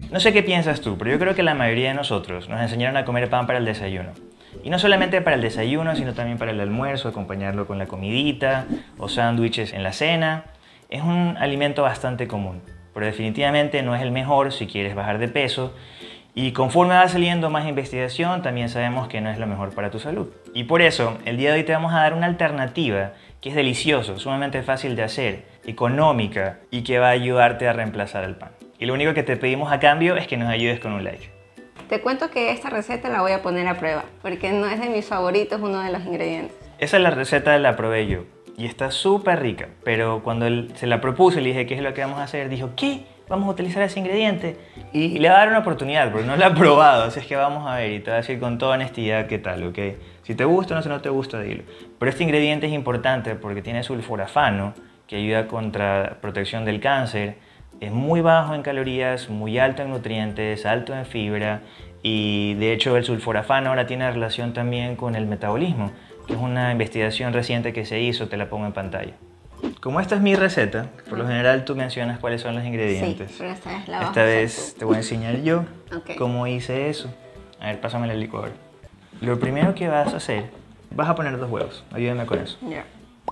No sé qué piensas tú, pero yo creo que la mayoría de nosotros nos enseñaron a comer pan para el desayuno. Y no solamente para el desayuno, sino también para el almuerzo, acompañarlo con la comidita o sándwiches en la cena. Es un alimento bastante común, pero definitivamente no es el mejor si quieres bajar de peso. Y conforme va saliendo más investigación, también sabemos que no es lo mejor para tu salud. Y por eso, el día de hoy te vamos a dar una alternativa que es delicioso, sumamente fácil de hacer, económica y que va a ayudarte a reemplazar el pan. Y lo único que te pedimos a cambio es que nos ayudes con un like. Te cuento que esta receta la voy a poner a prueba, porque no es de mis favoritos uno de los ingredientes. Esa es la receta, la probé yo y está súper rica, pero cuando se la propuse y le dije qué es lo que vamos a hacer, dijo, ¿qué? Vamos a utilizar ese ingrediente y le va a dar una oportunidad porque no la ha probado, así es que vamos a ver y te voy a decir con toda honestidad qué tal, ¿ok? Si te gusta o no, si no te gusta, dilo. Pero este ingrediente es importante porque tiene sulforafano que ayuda contra protección del cáncer, es muy bajo en calorías, muy alto en nutrientes, alto en fibra y de hecho el sulforafano ahora tiene relación también con el metabolismo, que es una investigación reciente que se hizo, te la pongo en pantalla. Como esta es mi receta, por lo general tú mencionas cuáles son los ingredientes. Sí, pero esta vez la vas Esta a hacer vez tú. te voy a enseñar yo Ok. cómo hice eso. A ver, pásame la licuadora. Lo primero que vas a hacer, vas a poner 2 huevos. Ayúdame con eso. Ya.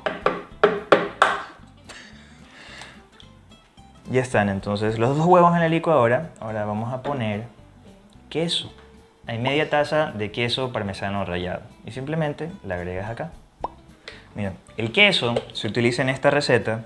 Ya están, entonces los 2 huevos en la licuadora. Ahora vamos a poner queso. Hay media taza de queso parmesano rallado. Y simplemente la agregas acá. Mira, el queso se utiliza en esta receta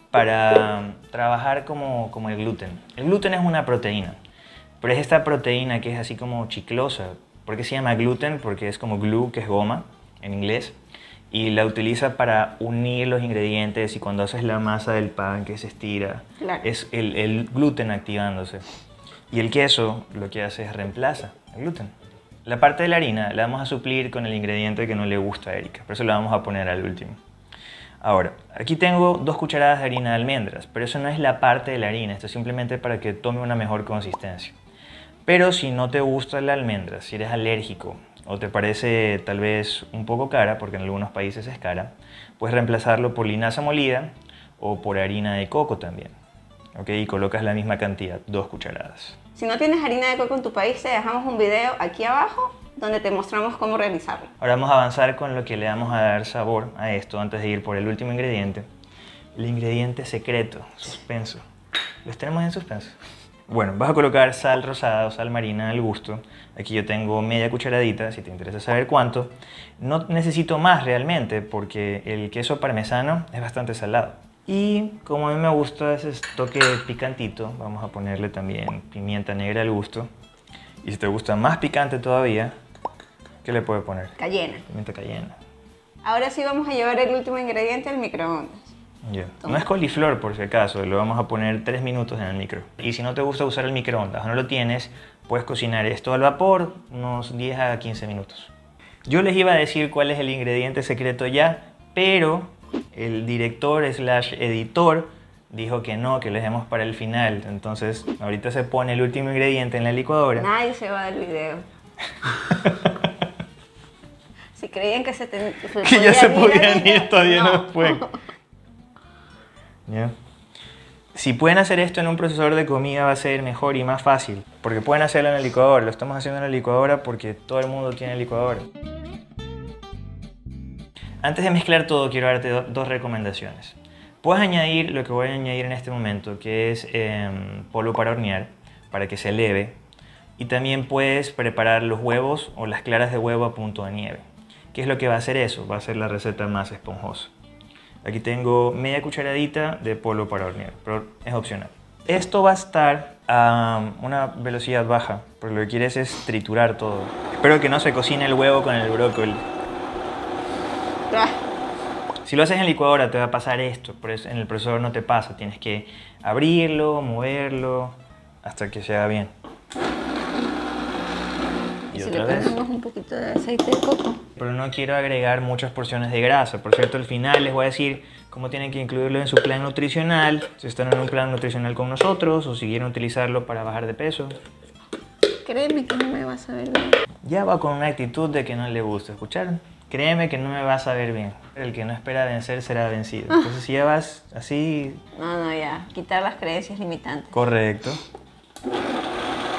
para trabajar como el gluten. El gluten es una proteína, pero es esta proteína que es así como chiclosa. ¿Por qué se llama gluten? Porque es como glue, que es goma en inglés, y la utiliza para unir los ingredientes y cuando haces la masa del pan que se estira, Claro. es el gluten activándose. Y el queso lo que hace es reemplaza el gluten. La parte de la harina la vamos a suplir con el ingrediente que no le gusta a Erika, por eso la vamos a poner al último. Ahora, aquí tengo 2 cucharadas de harina de almendras, pero eso no es la parte de la harina, esto es simplemente para que tome una mejor consistencia. Pero si no te gusta la almendra, si eres alérgico o te parece tal vez un poco cara, porque en algunos países es cara, puedes reemplazarlo por linaza molida o por harina de coco también. ¿Ok? Y colocas la misma cantidad, 2 cucharadas. Si no tienes harina de coco en tu país, te dejamos un video aquí abajo donde te mostramos cómo realizarlo. Ahora vamos a avanzar con lo que le vamos a dar sabor a esto antes de ir por el último ingrediente. El ingrediente secreto, suspenso. ¿Los tenemos en suspenso? Bueno, vas a colocar sal rosada o sal marina al gusto. Aquí yo tengo media cucharadita, si te interesa saber cuánto. No necesito más realmente porque el queso parmesano es bastante salado. Y como a mí me gusta ese toque picantito, vamos a ponerle también pimienta negra al gusto. Y si te gusta más picante todavía, ¿qué le puedes poner? Cayena. Pimienta cayena. Ahora sí vamos a llevar el último ingrediente al microondas. Yeah. No es coliflor por si acaso, lo vamos a poner 3 minutos en el micro. Y si no te gusta usar el microondas o no lo tienes, puedes cocinar esto al vapor unos 10 a 15 minutos. Yo les iba a decir cuál es el ingrediente secreto ya, pero el director / editor dijo que no, que lo dejemos para el final. Entonces ahorita se pone el último ingrediente en la licuadora. Nadie se va del video. Si creían que Que ya se podían ir, todavía no pueden. ¿Ya? Si pueden hacer esto en un procesador de comida va a ser mejor y más fácil, porque pueden hacerlo en la licuadora. Lo estamos haciendo en la licuadora porque todo el mundo tiene licuadora. Antes de mezclar todo, quiero darte 2 recomendaciones. Puedes añadir lo que voy a añadir en este momento, que es polvo para hornear, para que se eleve. Y también puedes preparar los huevos o las claras de huevo a punto de nieve. ¿Qué es lo que va a hacer eso? Va a ser la receta más esponjosa. Aquí tengo media cucharadita de polvo para hornear, pero es opcional. Esto va a estar a una velocidad baja, porque lo que quieres es triturar todo. Espero que no se cocine el huevo con el brócoli. Si lo haces en licuadora te va a pasar esto, por eso en el procesador no te pasa. Tienes que abrirlo, moverlo, hasta que se haga bien. Y si le ponemos un poquito de aceite de coco. Pero no quiero agregar muchas porciones de grasa. Por cierto, al final les voy a decir cómo tienen que incluirlo en su plan nutricional. Si están en un plan nutricional con nosotros o si quieren utilizarlo para bajar de peso. Créeme que no me va a saber bien. Ya va con una actitud de que no le gusta. ¿Escucharon? Créeme que no me va a saber bien. El que no espera vencer será vencido. Entonces si ya vas así... No, ya. Quitar las creencias limitantes. Correcto.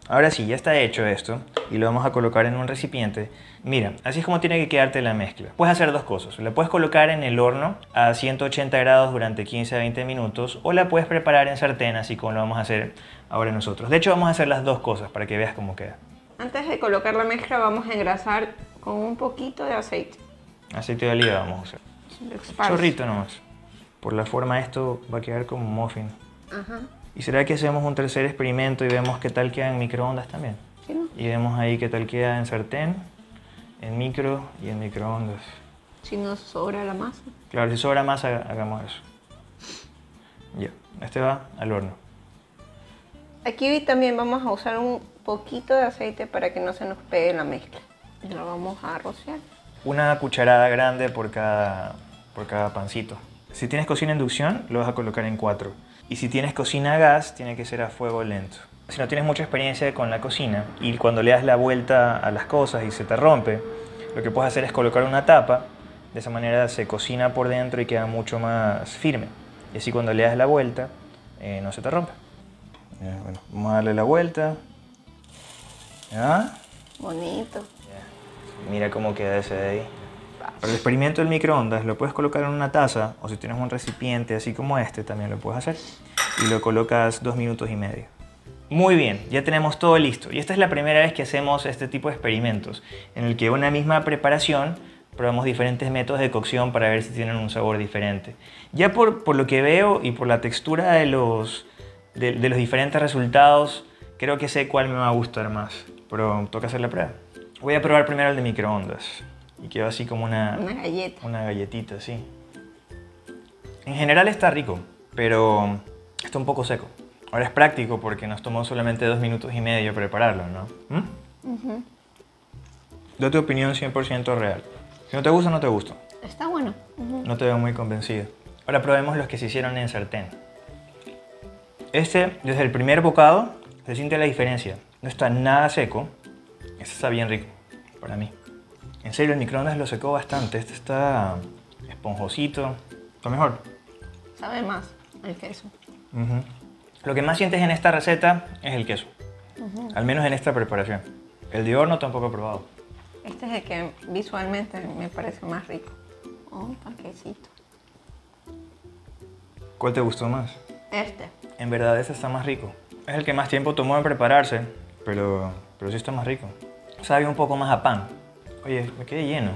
Ahora sí, ya está hecho esto y lo vamos a colocar en un recipiente. Mira, así es como tiene que quedarte la mezcla. Puedes hacer dos cosas. La puedes colocar en el horno a 180 grados durante 15 a 20 minutos o la puedes preparar en sartén, así como lo vamos a hacer ahora nosotros. De hecho, vamos a hacer las dos cosas para que veas cómo queda. Antes de colocar la mezcla vamos a engrasar con un poquito de aceite. Aceite de oliva vamos a usar. Lo esparzo. Chorrito nomás. Por la forma esto va a quedar como un muffin. Ajá. ¿Y será que hacemos un tercer experimento y vemos qué tal queda en microondas también? ¿Sí, no? Y vemos ahí qué tal queda en sartén, en micro y en microondas. Si nos sobra la masa. Claro, si sobra más, hagamos eso. Ya, este va al horno. Aquí también vamos a usar un poquito de aceite para que no se nos pegue la mezcla. Y lo vamos a rociar. Una cucharada grande por cada pancito. Si tienes cocina a inducción, lo vas a colocar en 4. Y si tienes cocina a gas, tiene que ser a fuego lento. Si no tienes mucha experiencia con la cocina y cuando le das la vuelta a las cosas y se te rompe, lo que puedes hacer es colocar una tapa. De esa manera se cocina por dentro y queda mucho más firme. Y así cuando le das la vuelta, no se te rompe. Ya, bueno, vamos a darle la vuelta. ¿Ya? Bonito. Ya. Mira cómo queda ese de ahí. Para el experimento del microondas lo puedes colocar en una taza o si tienes un recipiente así como este también lo puedes hacer y lo colocas 2 minutos y medio. Muy bien, ya tenemos todo listo y esta es la primera vez que hacemos este tipo de experimentos en el que una misma preparación probamos diferentes métodos de cocción para ver si tienen un sabor diferente. Ya por lo que veo y por la textura de los diferentes resultados creo que sé cuál me va a gustar más, pero toca hacer la prueba. Voy a probar primero el de microondas. Y quedó así como una galleta. Una galletita, sí. En general está rico, pero está un poco seco. Ahora es práctico porque nos tomó solamente 2 minutos y medio prepararlo, ¿no? Da tu opinión 100% real. Si no te gusta, no te gusta. Está bueno. No te veo muy convencido. Ahora probemos los que se hicieron en sartén. Este, desde el primer bocado, se siente la diferencia. No está nada seco. Este está bien rico, para mí. En serio, el microondas lo secó bastante. Este está esponjosito. Está mejor. Sabe más el queso. Lo que más sientes en esta receta es el queso. Al menos en esta preparación. El de horno tampoco he probado. Este es el que visualmente me parece más rico. Oh, un panquecito. ¿Cuál te gustó más? Este. En verdad, este está más rico. Es el que más tiempo tomó en prepararse, pero sí está más rico. Sabe un poco más a pan. Oye, me quedé lleno.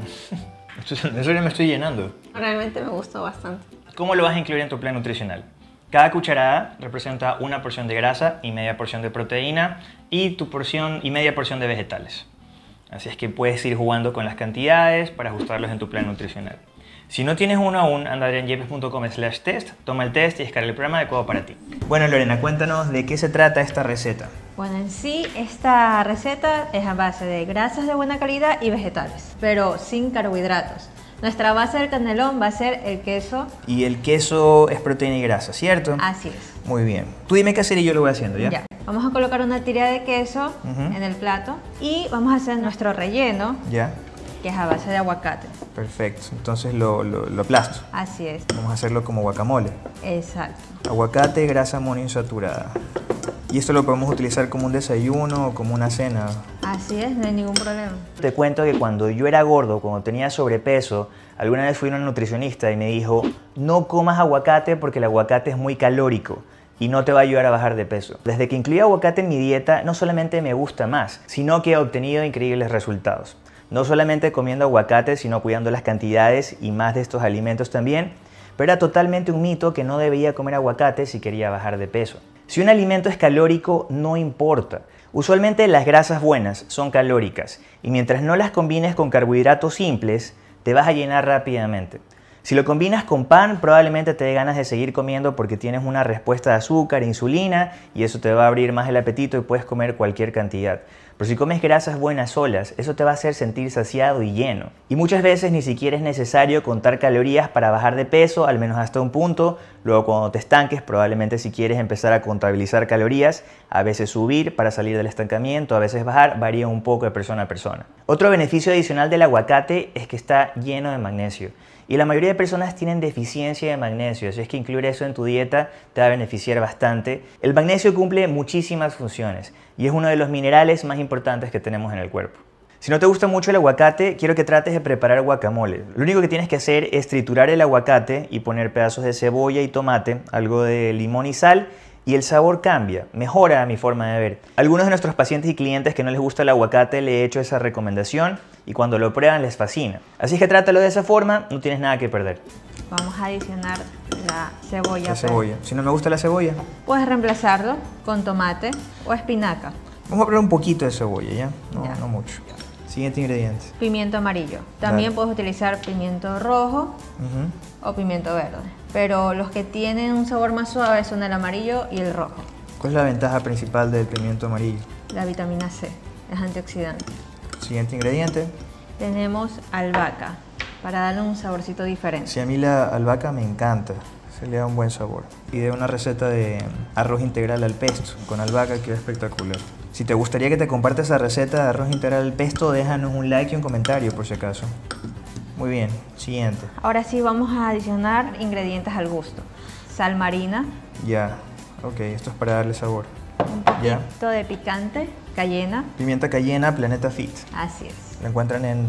En serio me estoy llenando. Realmente me gustó bastante. ¿Cómo lo vas a incluir en tu plan nutricional? Cada cucharada representa una porción de grasa y media porción de proteína y tu porción y media porción de vegetales. Así es que puedes ir jugando con las cantidades para ajustarlos en tu plan nutricional. Si no tienes uno aún, anda a adrianyepes.com/test, toma el test y descarga el programa adecuado para ti. Bueno, Lorena, cuéntanos de qué se trata esta receta. Bueno, en sí, esta receta es a base de grasas de buena calidad y vegetales, pero sin carbohidratos. Nuestra base del canelón va a ser el queso. Y el queso es proteína y grasa, ¿cierto? Así es. Muy bien. Tú dime qué hacer y yo lo voy haciendo, ¿ya? Ya. Vamos a colocar una tira de queso en el plato y vamos a hacer nuestro relleno, Ya. que es a base de aguacate. Perfecto. Entonces lo aplasto. Así es. Vamos a hacerlo como guacamole. Exacto. Aguacate, grasa monoinsaturada. Y esto lo podemos utilizar como un desayuno o como una cena. Así es, no hay ningún problema. Te cuento que cuando yo era gordo, cuando tenía sobrepeso, alguna vez fui a una nutricionista y me dijo, no comas aguacate porque el aguacate es muy calórico y no te va a ayudar a bajar de peso. Desde que incluí aguacate en mi dieta, no solamente me gusta más, sino que he obtenido increíbles resultados. No solamente comiendo aguacate, sino cuidando las cantidades y más de estos alimentos también, pero era totalmente un mito que no debía comer aguacate si quería bajar de peso. Si un alimento es calórico, no importa. Usualmente las grasas buenas son calóricas y mientras no las combines con carbohidratos simples, te vas a llenar rápidamente. Si lo combinas con pan, probablemente te dé ganas de seguir comiendo porque tienes una respuesta de azúcar, insulina y eso te va a abrir más el apetito y puedes comer cualquier cantidad. Pero si comes grasas buenas solas, eso te va a hacer sentir saciado y lleno. Y muchas veces ni siquiera es necesario contar calorías para bajar de peso, al menos hasta un punto. Luego cuando te estanques, probablemente si quieres empezar a contabilizar calorías, a veces subir para salir del estancamiento, a veces bajar, varía un poco de persona a persona. Otro beneficio adicional del aguacate es que está lleno de magnesio. y la mayoría de personas tienen deficiencia de magnesio, así es que incluir eso en tu dieta te va a beneficiar bastante. El magnesio cumple muchísimas funciones y es uno de los minerales más importantes que tenemos en el cuerpo. Si no te gusta mucho el aguacate, quiero que trates de preparar guacamole. Lo único que tienes que hacer es triturar el aguacate y poner pedazos de cebolla y tomate, algo de limón y sal, y el sabor cambia, mejora a mi forma de ver. A algunos de nuestros pacientes y clientes que no les gusta el aguacate le he hecho esa recomendación y cuando lo prueban les fascina. Así es que trátalo de esa forma, no tienes nada que perder. Vamos a adicionar la cebolla. La cebolla. Si no me gusta la cebolla, puedes reemplazarlo con tomate o espinaca. vamos a poner un poquito de cebolla, ¿ya? Ya. No mucho. Siguiente ingrediente. Pimiento amarillo. También puedes utilizar pimiento rojo o pimiento verde. Pero los que tienen un sabor más suave son el amarillo y el rojo. ¿Cuál es la ventaja principal del pimiento amarillo? La vitamina C, es antioxidante. Siguiente ingrediente. Tenemos albahaca, para darle un saborcito diferente. Sí, a mí la albahaca me encanta, se le da un buen sabor. Y de una receta de arroz integral al pesto con albahaca queda espectacular. Si te gustaría que te comparta esa receta de arroz integral al pesto, déjanos un like y un comentario por si acaso. Muy bien, siguiente. Ahora sí vamos a adicionar ingredientes al gusto. Sal marina. Ya, ok, esto es para darle sabor. Un poquito de picante, cayena. Pimienta cayena, Planeta Fit. Así es. Lo encuentran en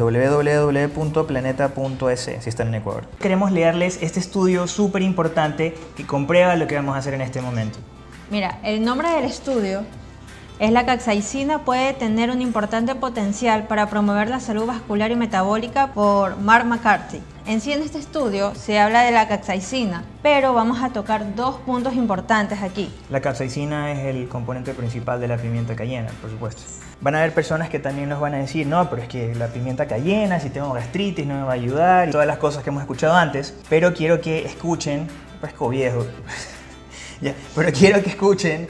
www.planeta.es si están en Ecuador. Queremos leerles este estudio súper importante que comprueba lo que vamos a hacer en este momento. Mira, el nombre del estudio es la capsaicina puede tener un importante potencial para promover la salud vascular y metabólica por Mark McCarthy. En sí, en este estudio se habla de la capsaicina, pero vamos a tocar dos puntos importantes aquí. La capsaicina es el componente principal de la pimienta cayena, por supuesto. Van a haber personas que también nos van a decir, no, pero es que la pimienta cayena, si tengo gastritis, no me va a ayudar, y todas las cosas que hemos escuchado antes, pero quiero que escuchen, parezco viejo, ya, pero quiero que escuchen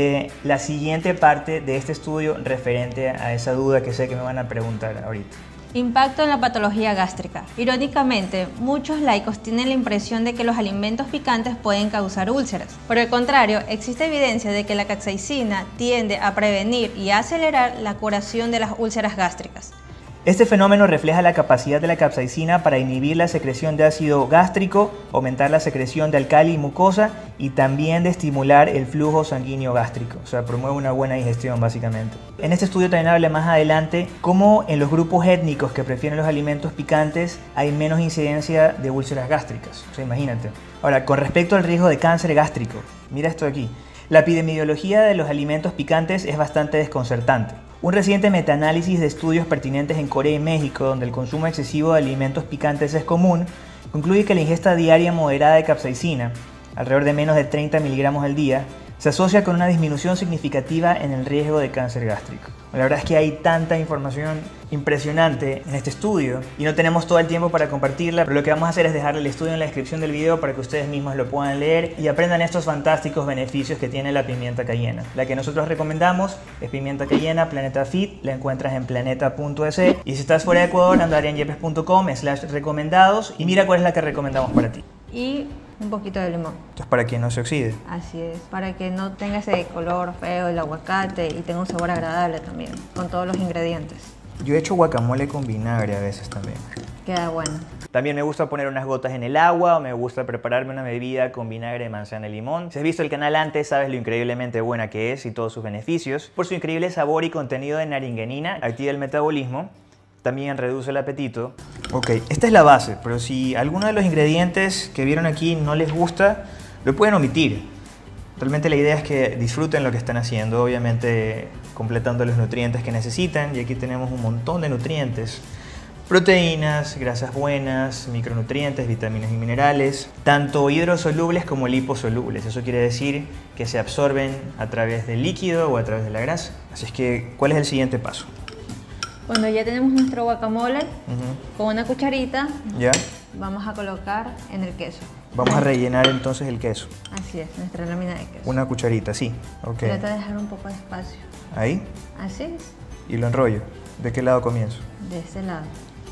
la siguiente parte de este estudio referente a esa duda que sé que me van a preguntar ahorita. Impacto en la patología gástrica. Irónicamente, muchos laicos tienen la impresión de que los alimentos picantes pueden causar úlceras. Por el contrario, existe evidencia de que la capsaicina tiende a prevenir y a acelerar la curación de las úlceras gástricas. Este fenómeno refleja la capacidad de la capsaicina para inhibir la secreción de ácido gástrico, aumentar la secreción de álcali y mucosa y también de estimular el flujo sanguíneo gástrico, o sea, promueve una buena digestión básicamente. En este estudio también habla más adelante cómo en los grupos étnicos que prefieren los alimentos picantes hay menos incidencia de úlceras gástricas, o sea, imagínate. Ahora, con respecto al riesgo de cáncer gástrico, mira esto aquí. La epidemiología de los alimentos picantes es bastante desconcertante. Un reciente metaanálisis de estudios pertinentes en Corea y México, donde el consumo excesivo de alimentos picantes es común, concluye que la ingesta diaria moderada de capsaicina, alrededor de menos de 30 miligramos al día, se asocia con una disminución significativa en el riesgo de cáncer gástrico. La verdad es que hay tanta información impresionante en este estudio y no tenemos todo el tiempo para compartirla, pero lo que vamos a hacer es dejarle el estudio en la descripción del video para que ustedes mismos lo puedan leer y aprendan estos fantásticos beneficios que tiene la pimienta cayena. La que nosotros recomendamos es pimienta cayena Planeta Fit, la encuentras en planeta.es y si estás fuera de Ecuador, anda a arianyepes.com/recomendados y mira cuál es la que recomendamos para ti. Y un poquito de limón. Esto es para que no se oxide. Así es, para que no tenga ese color feo el aguacate y tenga un sabor agradable también, con todos los ingredientes. Yo he hecho guacamole con vinagre a veces también. Queda bueno. También me gusta poner unas gotas en el agua o me gusta prepararme una bebida con vinagre de manzana y limón. Si has visto el canal antes, sabes lo increíblemente buena que es y todos sus beneficios. Por su increíble sabor y contenido de naringenina, activa el metabolismo. También reduce el apetito. Ok, esta es la base, pero si alguno de los ingredientes que vieron aquí no les gusta, lo pueden omitir. Realmente la idea es que disfruten lo que están haciendo, obviamente completando los nutrientes que necesitan. Y aquí tenemos un montón de nutrientes. Proteínas, grasas buenas, micronutrientes, vitaminas y minerales, tanto hidrosolubles como liposolubles. Eso quiere decir que se absorben a través del líquido o a través de la grasa. Así es que, ¿cuál es el siguiente paso? Cuando ya tenemos nuestro guacamole, con una cucharita, ¿Ya? vamos a colocar en el queso. Vamos a rellenar entonces el queso. Así es, nuestra lámina de queso. Una cucharita, sí. Ok. Trata de dejar un poco de espacio. Ahí. Así es. Y lo enrollo. ¿De qué lado comienzo? De este lado.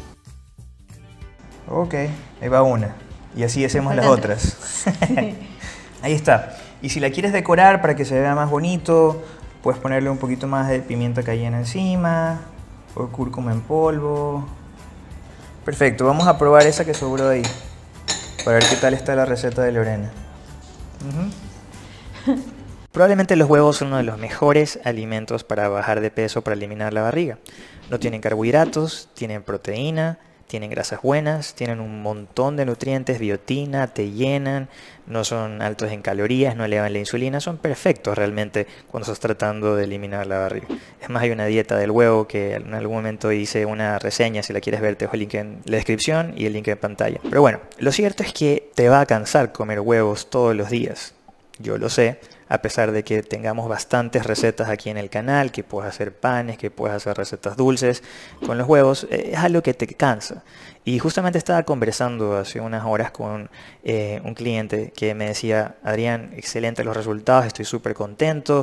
Ok. Ahí va una. Y así hacemos las otras. Ahí está. Y si la quieres decorar para que se vea más bonito, puedes ponerle un poquito más de pimienta cayena encima. O cúrcuma en polvo. Perfecto, vamos a probar esa que sobró de ahí. para ver qué tal está la receta de Lorena. Probablemente los huevos son uno de los mejores alimentos para bajar de peso, para eliminar la barriga. No tienen carbohidratos, tienen proteína, tienen grasas buenas, tienen un montón de nutrientes, biotina, te llenan, no son altos en calorías, no elevan la insulina, son perfectos realmente cuando estás tratando de eliminar la barriga. Es más, hay una dieta del huevo que en algún momento hice una reseña, si la quieres ver te dejo el link en la descripción y el link en pantalla. Pero bueno, lo cierto es que te va a cansar comer huevos todos los días, yo lo sé. A pesar de que tengamos bastantes recetas aquí en el canal, que puedes hacer panes, que puedes hacer recetas dulces, con los huevos es algo que te cansa. Y justamente estaba conversando hace unas horas con un cliente que me decía: Adrián, excelentes los resultados, estoy súper contento,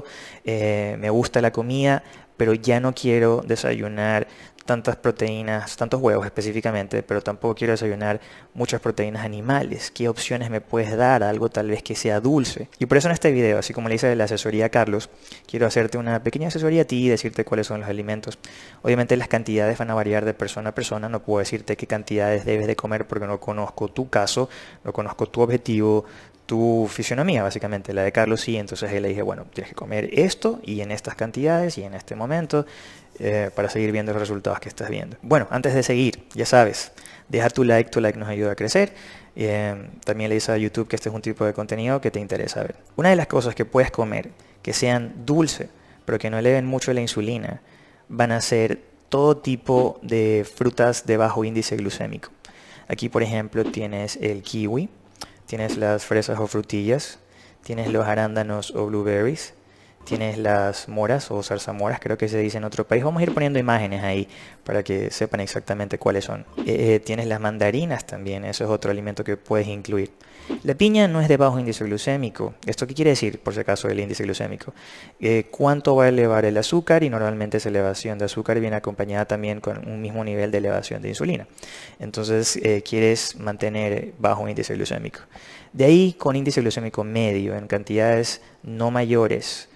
me gusta la comida, pero ya no quiero desayunar tantas proteínas, tantos huevos específicamente, pero tampoco quiero desayunar muchas proteínas animales. ¿Qué opciones me puedes dar? Algo tal vez que sea dulce. Y por eso en este video, así como le hice la asesoría a Carlos, quiero hacerte una pequeña asesoría a ti y decirte cuáles son los alimentos. Obviamente las cantidades van a variar de persona a persona, no puedo decirte qué cantidades debes de comer porque no conozco tu caso, no conozco tu objetivo, tu fisionomía, básicamente. La de Carlos sí, entonces le dije, bueno, tienes que comer esto y en estas cantidades y en este momento para seguir viendo los resultados que estás viendo. Bueno, antes de seguir, ya sabes, deja tu like nos ayuda a crecer. También le dice a YouTube que este es un tipo de contenido que te interesa ver. Una de las cosas que puedes comer que sean dulces, pero que no eleven mucho la insulina, van a ser todo tipo de frutas de bajo índice glucémico. Aquí, por ejemplo, tienes el kiwi, tienes las fresas o frutillas, tienes los arándanos o blueberries, tienes las moras o zarzamoras, creo que se dice en otro país. Vamos a ir poniendo imágenes ahí para que sepan exactamente cuáles son. Tienes las mandarinas también, eso es otro alimento que puedes incluir. La piña no es de bajo índice glucémico. ¿Esto qué quiere decir, por si acaso, el índice glucémico? ¿Cuánto va a elevar el azúcar? Y normalmente esa elevación de azúcar viene acompañada también con un mismo nivel de elevación de insulina. Entonces, quieres mantener bajo índice glucémico. De ahí, con índice glucémico medio, en cantidades no mayores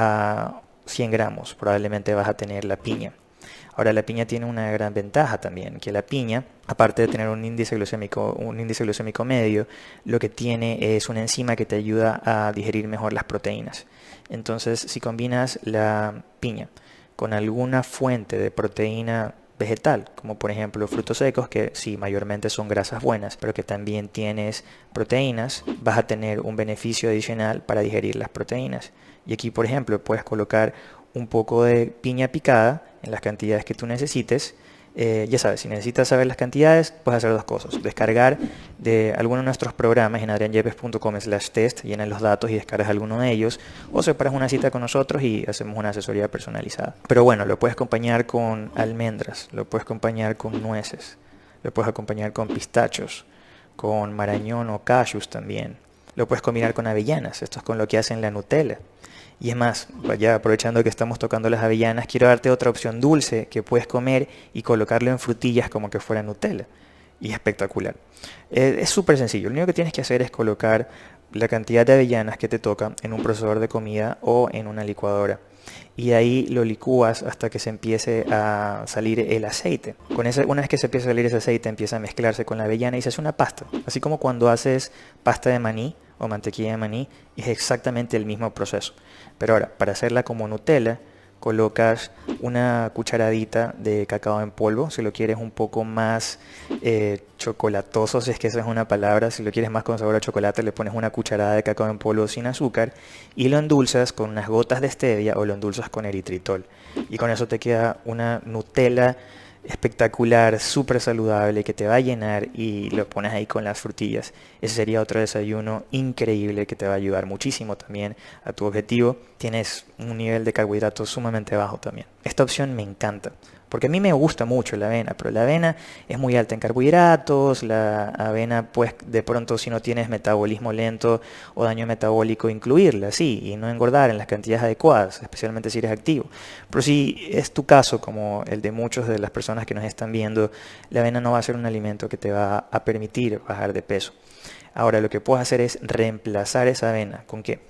a 100 gramos, probablemente vas a tener la piña. Ahora, la piña tiene una gran ventaja también, que la piña, aparte de tener un índice glucémico medio, lo que tiene es una enzima que te ayuda a digerir mejor las proteínas. Entonces, si combinas la piña con alguna fuente de proteína vegetal, como por ejemplo frutos secos, que sí, mayormente son grasas buenas, pero que también tienes proteínas, vas a tener un beneficio adicional para digerir las proteínas. Y aquí, por ejemplo, puedes colocar un poco de piña picada en las cantidades que tú necesites. Ya sabes, si necesitas saber las cantidades, puedes hacer dos cosas: descargar de alguno de nuestros programas en adrianyepes.com/test, llenas los datos y descargas alguno de ellos, o separas una cita con nosotros y hacemos una asesoría personalizada. Pero bueno, lo puedes acompañar con almendras, lo puedes acompañar con nueces, lo puedes acompañar con pistachos, con marañón o cashews también. Lo puedes combinar con avellanas, esto es con lo que hacen la Nutella. Y es más, ya aprovechando que estamos tocando las avellanas, quiero darte otra opción dulce que puedes comer y colocarlo en frutillas como que fuera Nutella. Y es espectacular. Es súper sencillo, lo único que tienes que hacer es colocar la cantidad de avellanas que te toca en un procesador de comida o en una licuadora. Y ahí lo licúas hasta que se empiece a salir el aceite. Una vez que se empieza a salir ese aceite, empieza a mezclarse con la avellana y se hace una pasta. Así como cuando haces pasta de maní o mantequilla de maní, es exactamente el mismo proceso. Pero ahora, para hacerla como Nutella, colocas una cucharadita de cacao en polvo, si lo quieres un poco más chocolatoso, si es que esa es una palabra, si lo quieres más con sabor a chocolate, le pones una cucharada de cacao en polvo sin azúcar y lo endulzas con unas gotas de stevia o lo endulzas con eritritol. Y con eso te queda una Nutella espectacular, súper saludable, que te va a llenar y lo pones ahí con las frutillas. Ese sería otro desayuno increíble que te va a ayudar muchísimo también a tu objetivo. Tienes un nivel de carbohidratos sumamente bajo también. Esta opción me encanta, porque a mí me gusta mucho la avena, pero la avena es muy alta en carbohidratos. La avena, pues de pronto, si no tienes metabolismo lento o daño metabólico, incluirla, sí, y no engordar en las cantidades adecuadas, especialmente si eres activo. Pero si es tu caso, como el de muchas de las personas que nos están viendo, la avena no va a ser un alimento que te va a permitir bajar de peso. Ahora, lo que puedes hacer es reemplazar esa avena. ¿Con qué?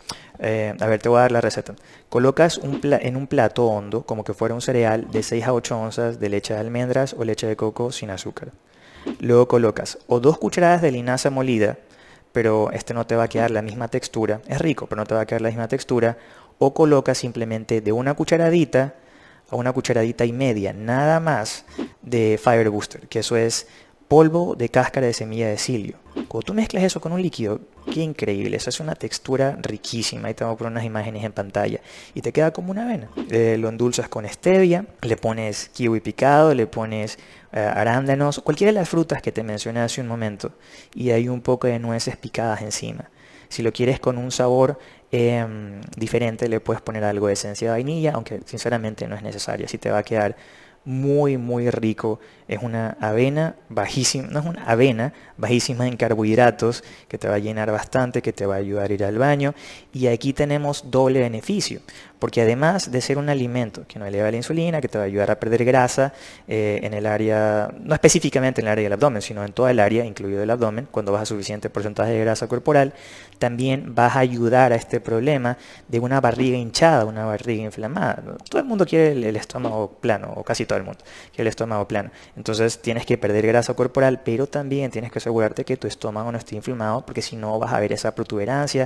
A ver, te voy a dar la receta. Colocas en un plato hondo, como que fuera un cereal, de 6 a 8 onzas de leche de almendras o leche de coco sin azúcar. luego colocas o 2 cucharadas de linaza molida, pero no te va a quedar la misma textura, es rico, pero no te va a quedar la misma textura, o colocas simplemente de una cucharadita a una cucharadita y media, nada más, de Fiber Booster, que eso es polvo de cáscara de semilla de psyllium. Cuando tú mezclas eso con un líquido, qué increíble, eso es una textura riquísima. Ahí te voy a poner unas imágenes en pantalla y te queda como una avena. Lo endulzas con stevia, le pones kiwi picado, le pones arándanos, cualquiera de las frutas que te mencioné hace un momento, y hay un poco de nueces picadas encima. Si lo quieres con un sabor diferente, le puedes poner algo de esencia de vainilla, aunque sinceramente no es necesario, así te va a quedar muy muy rico. Es una avena bajísima, no es una avena bajísima en carbohidratos, que te va a llenar bastante, que te va a ayudar a ir al baño. Y aquí tenemos doble beneficio, porque además de ser un alimento que no eleva la insulina, que te va a ayudar a perder grasa en el área, no específicamente en el área del abdomen, sino en toda el área, incluido el abdomen, cuando baja suficiente porcentaje de grasa corporal, también vas a ayudar a este problema de una barriga hinchada, una barriga inflamada. Todo el mundo quiere el estómago plano, o casi todo el mundo quiere el estómago plano. Entonces tienes que perder grasa corporal, pero también tienes que asegurarte que tu estómago no esté inflamado, porque si no vas a ver esa protuberancia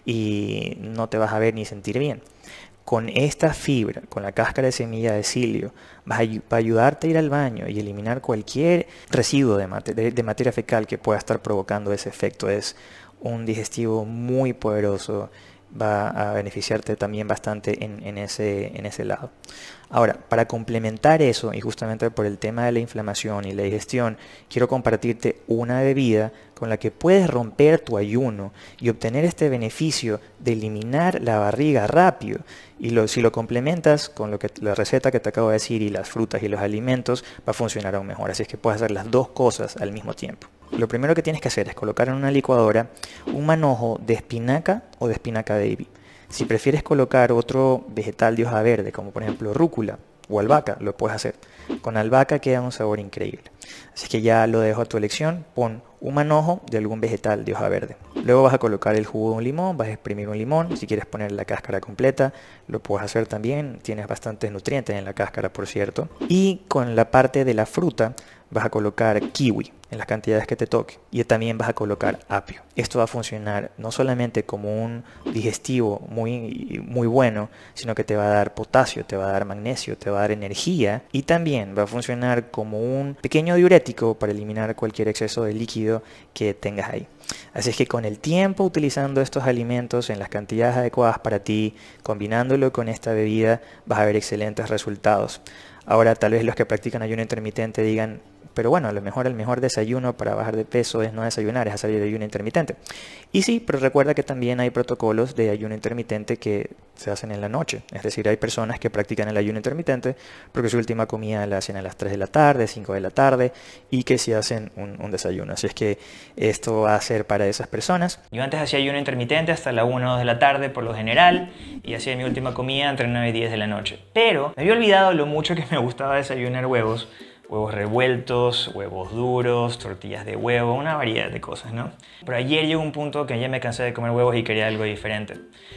y no te vas a ver ni sentir bien. Con esta fibra, con la cáscara de semilla de psyllium, va a ayudarte a ir al baño y eliminar cualquier residuo de materia fecal que pueda estar provocando ese efecto. Es un digestivo muy poderoso, va a beneficiarte también bastante en ese lado. Ahora, para complementar eso, y justamente por el tema de la inflamación y la digestión, quiero compartirte una bebida con la que puedes romper tu ayuno y obtener este beneficio de eliminar la barriga rápido. Y si lo complementas con la receta que te acabo de decir y las frutas y los alimentos, va a funcionar aún mejor. Así es que puedes hacer las dos cosas al mismo tiempo. Lo primero que tienes que hacer es colocar en una licuadora un manojo de espinaca o de espinaca baby. Si prefieres colocar otro vegetal de hoja verde, como por ejemplo rúcula o albahaca, lo puedes hacer. Con albahaca queda un sabor increíble. Así que ya lo dejo a tu elección. Pon un manojo de algún vegetal de hoja verde. Luego vas a colocar el jugo de un limón, vas a exprimir un limón. Si quieres poner la cáscara completa, lo puedes hacer también. Tienes bastantes nutrientes en la cáscara, por cierto. Y con la parte de la fruta vas a colocar kiwi en las cantidades que te toque, y también vas a colocar apio. Esto va a funcionar no solamente como un digestivo muy bueno, sino que te va a dar potasio, te va a dar magnesio, te va a dar energía, y también va a funcionar como un pequeño diurético para eliminar cualquier exceso de líquido que tengas ahí. Así es que con el tiempo, utilizando estos alimentos en las cantidades adecuadas para ti, combinándolo con esta bebida, vas a ver excelentes resultados. Ahora, tal vez los que practican ayuno intermitente digan: pero bueno, a lo mejor el mejor desayuno para bajar de peso es no desayunar, es hacer el ayuno intermitente. Y sí, pero recuerda que también hay protocolos de ayuno intermitente que se hacen en la noche. Es decir, hay personas que practican el ayuno intermitente porque su última comida la hacen a las 3 de la tarde, 5 de la tarde, y que sí hacen un desayuno. Así es que esto va a ser para esas personas. Yo antes hacía ayuno intermitente hasta la 1 o 2 de la tarde por lo general, y hacía mi última comida entre 9 y 10 de la noche. Pero me había olvidado lo mucho que me gustaba desayunar huevos revueltos, huevos duros, tortillas de huevo, una variedad de cosas, ¿no? Pero ayer llegó un punto que ya me cansé de comer huevos y quería algo diferente.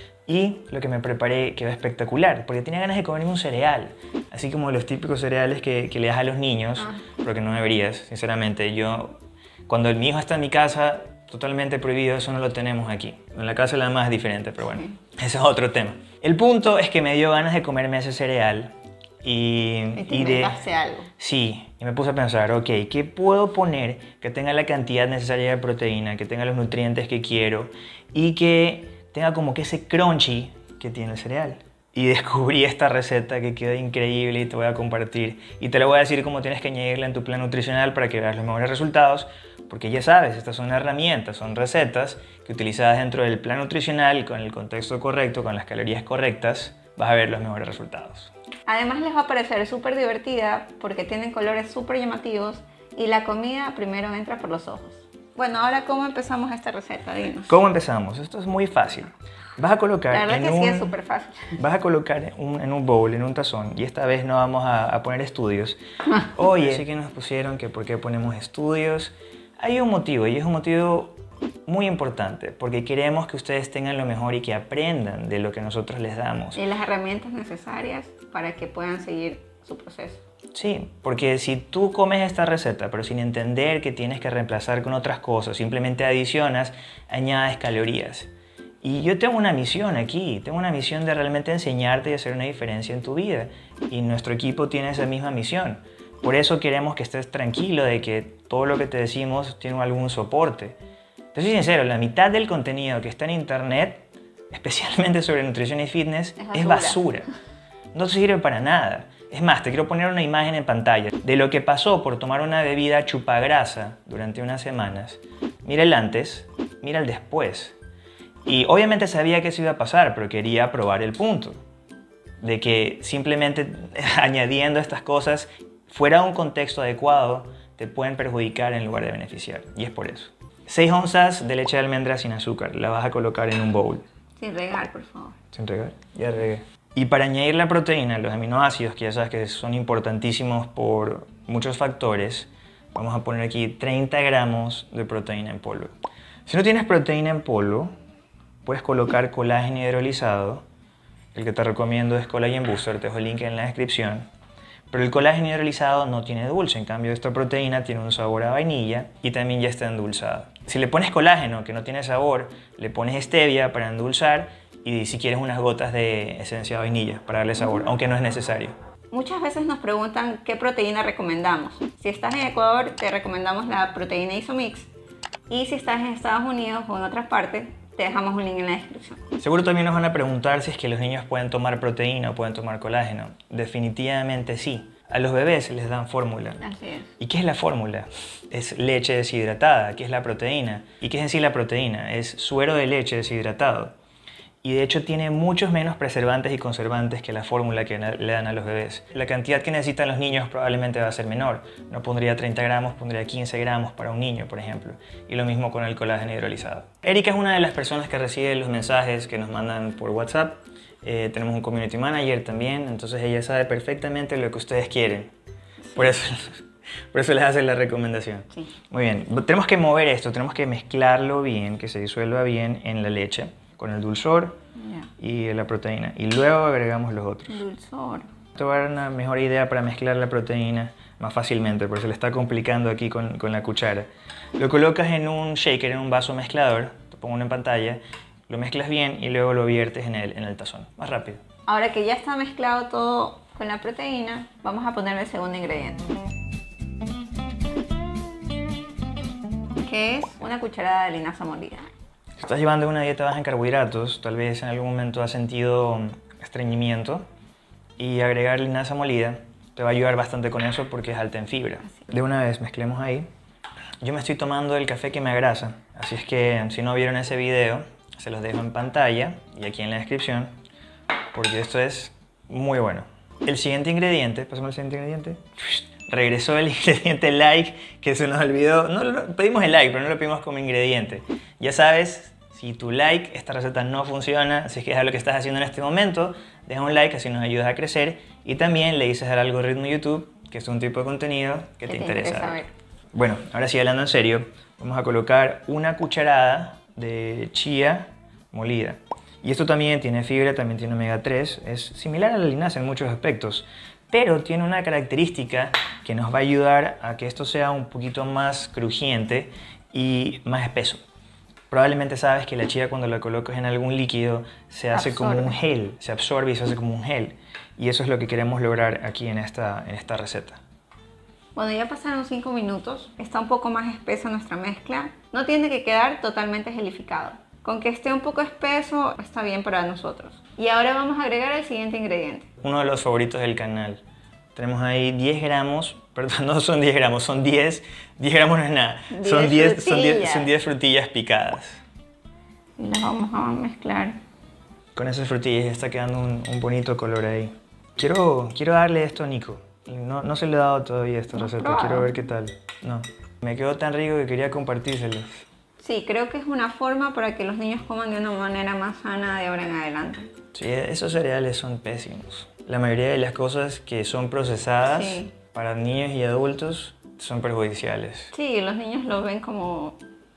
Y lo que me preparé quedó espectacular, porque tenía ganas de comerme un cereal, así como los típicos cereales que le das a los niños, porque no deberías, sinceramente. Cuando mi hijo está en mi casa, totalmente prohibido, eso no lo tenemos aquí. En la casa la más es diferente, pero bueno, ese es otro tema. El punto es que me dio ganas de comerme ese cereal. Y inventaste algo. Sí, y me puse a pensar, ok, ¿qué puedo poner que tenga la cantidad necesaria de proteína, que tenga los nutrientes que quiero y que tenga como que ese crunchy que tiene el cereal? Y descubrí esta receta que quedó increíble y te voy a compartir. Y te la voy a decir cómo tienes que añadirla en tu plan nutricional para que veas los mejores resultados. Porque ya sabes, estas son herramientas, son recetas que utilizadas dentro del plan nutricional, con el contexto correcto, con las calorías correctas, vas a ver los mejores resultados. Además les va a parecer súper divertida porque tienen colores súper llamativos y la comida primero entra por los ojos. Bueno, ahora ¿cómo empezamos esta receta? Dinos. ¿Cómo empezamos? Esto es muy fácil. Vas a colocar la verdad que sí es súper fácil. Vas a colocar en un bowl, en un tazón, y esta vez no vamos a poner estudios. Oye, sí que nos pusieron que por qué ponemos estudios. Hay un motivo, y es un motivo muy importante, porque queremos que ustedes tengan lo mejor y que aprendan de lo que nosotros les damos. Y las herramientas necesarias para que puedan seguir su proceso. Sí, porque si tú comes esta receta, pero sin entender que tienes que reemplazar con otras cosas, simplemente adicionas, añades calorías. Y yo tengo una misión aquí, tengo una misión de realmente enseñarte y hacer una diferencia en tu vida. Y nuestro equipo tiene esa misma misión. Por eso queremos que estés tranquilo de que todo lo que te decimos tiene algún soporte. Te soy sincero, la mitad del contenido que está en internet, especialmente sobre nutrición y fitness, es basura. No sirve para nada. Es más, te quiero poner una imagen en pantalla de lo que pasó por tomar una bebida chupagrasa durante unas semanas. Mira el antes, mira el después. Y obviamente sabía que eso iba a pasar, pero quería probar el punto. De que simplemente añadiendo estas cosas fuera de un contexto adecuado te pueden perjudicar en lugar de beneficiar. Y es por eso. 6 onzas de leche de almendra sin azúcar. La vas a colocar en un bowl. Sin regar, por favor. ¿Sin regar? Ya regué. Y para añadir la proteína, los aminoácidos, que ya sabes que son importantísimos por muchos factores, vamos a poner aquí 30 gramos de proteína en polvo. Si no tienes proteína en polvo, puedes colocar colágeno hidrolizado. El que te recomiendo es Collagen Booster, te dejo el link en la descripción. Pero el colágeno hidrolizado no tiene dulce, en cambio esta proteína tiene un sabor a vainilla y también ya está endulzada. Si le pones colágeno que no tiene sabor, le pones stevia para endulzar y si quieres unas gotas de esencia de vainilla para darle sabor, aunque no es necesario. Muchas veces nos preguntan qué proteína recomendamos. Si estás en Ecuador, te recomendamos la proteína Isomix. Y si estás en Estados Unidos o en otras partes, te dejamos un link en la descripción. Seguro también nos van a preguntar si es que los niños pueden tomar proteína o pueden tomar colágeno. Definitivamente sí. A los bebés les dan fórmula. Así es. ¿Y qué es la fórmula? Es leche deshidratada. ¿Qué es la proteína? ¿Y qué es en sí la proteína? Es suero de leche deshidratado. Y de hecho tiene muchos menos preservantes y conservantes que la fórmula que le dan a los bebés. La cantidad que necesitan los niños probablemente va a ser menor. No pondría 30 gramos, pondría 15 gramos para un niño, por ejemplo. Y lo mismo con el colágeno hidrolizado. Erika es una de las personas que recibe los mensajes que nos mandan por WhatsApp. Tenemos un community manager también, entonces ella sabe perfectamente lo que ustedes quieren. Por eso les hace la recomendación. Sí. Muy bien, tenemos que mover esto, tenemos que mezclarlo bien, que se disuelva bien en la leche, con el dulzor y la proteína. Y luego agregamos los otros. Dulzor. Te voy a dar una mejor idea para mezclar la proteína más fácilmente, porque se le está complicando aquí con la cuchara. Lo colocas en un shaker, en un vaso mezclador, te pongo uno en pantalla, lo mezclas bien y luego lo viertes en el tazón. Más rápido. Ahora que ya está mezclado todo con la proteína, vamos a ponerle el segundo ingrediente. Que es una cucharada de linaza molida. Si estás llevando una dieta baja en carbohidratos, tal vez en algún momento has sentido estreñimiento y agregar linaza molida te va a ayudar bastante con eso porque es alta en fibra. De una vez mezclemos ahí. Yo me estoy tomando el café que me agrasa, así es que si no vieron ese video, se los dejo en pantalla y aquí en la descripción porque esto es muy bueno. El siguiente ingrediente, pasamos al siguiente ingrediente. Regresó el ingrediente like que se nos olvidó. Pedimos el like, pero no lo pedimos como ingrediente. Ya sabes, si tu like, esta receta no funciona, si es que es lo que estás haciendo en este momento, deja un like, así nos ayudas a crecer. Y también le dices al algoritmo de YouTube que es un tipo de contenido que te interesa ver. Bueno, ahora sí, hablando en serio, vamos a colocar una cucharada de chía molida. Y esto también tiene fibra, también tiene omega 3, es similar a la linaza en muchos aspectos. Pero tiene una característica que nos va a ayudar a que esto sea un poquito más crujiente y más espeso. Probablemente sabes que la chía cuando la colocas en algún líquido se hace como un gel, se absorbe y se hace como un gel. Y eso es lo que queremos lograr aquí en esta receta. Bueno, ya pasaron 5 minutos, está un poco más espesa nuestra mezcla. No tiene que quedar totalmente gelificado. Con que esté un poco espeso está bien para nosotros. Y ahora vamos a agregar el siguiente ingrediente. Uno de los favoritos del canal. Tenemos ahí 10 gramos, perdón, no son 10 gramos, son 10. 10 gramos no es nada. Son 10 frutillas picadas. Y las vamos a mezclar. Con esas frutillas ya está quedando un bonito color ahí. Quiero darle esto a Nico. No se le he dado todavía esta receta, quiero ver qué tal. No, me quedó tan rico que quería compartírselos. Sí, creo que es una forma para que los niños coman de una manera más sana de ahora en adelante. Sí, esos cereales son pésimos. La mayoría de las cosas que son procesadas para niños y adultos son perjudiciales. Sí, los niños lo ven como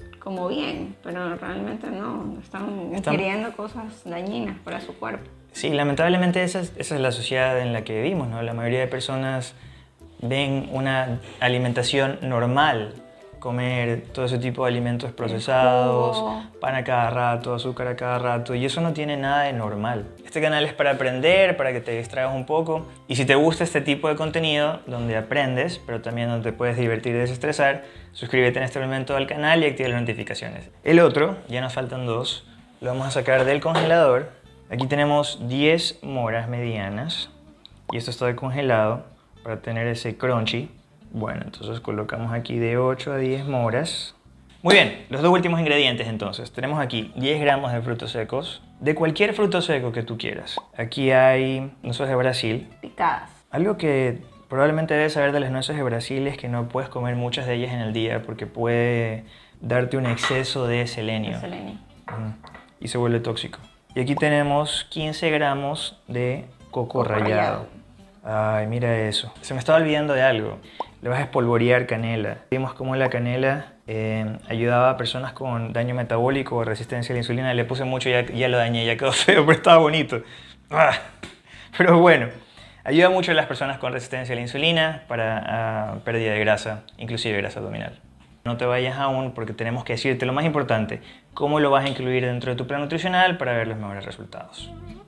bien, pero realmente no. Están ingiriendo cosas dañinas para su cuerpo. Sí, lamentablemente esa es la sociedad en la que vivimos, ¿no? La mayoría de personas ven una alimentación normal, comer todo ese tipo de alimentos procesados, pan a cada rato, azúcar a cada rato, y eso no tiene nada de normal. Este canal es para aprender, para que te distraigas un poco, y si te gusta este tipo de contenido donde aprendes, pero también donde te puedes divertir y desestresar, suscríbete en este momento al canal y activa las notificaciones. El otro, ya nos faltan 2, lo vamos a sacar del congelador. Aquí tenemos 10 moras medianas, y esto está congelado para tener ese crunchy. Bueno, entonces colocamos aquí de 8 a 10 moras. Muy bien, los 2 últimos ingredientes entonces. Tenemos aquí 10 gramos de frutos secos, de cualquier fruto seco que tú quieras. Aquí hay nueces de Brasil. Picadas. Algo que probablemente debes saber de las nueces de Brasil es que no puedes comer muchas de ellas en el día porque puede darte un exceso de selenio. Y se vuelve tóxico. Y aquí tenemos 15 gramos de coco rallado. Ay, mira eso. Se me estaba olvidando de algo. Le vas a espolvorear canela. Vimos cómo la canela ayudaba a personas con daño metabólico o resistencia a la insulina. Le puse mucho y ya lo dañé, ya quedó feo, pero estaba bonito. Pero bueno, ayuda mucho a las personas con resistencia a la insulina para pérdida de grasa, inclusive grasa abdominal. No te vayas aún porque tenemos que decirte lo más importante, cómo lo vas a incluir dentro de tu plan nutricional para ver los mejores resultados.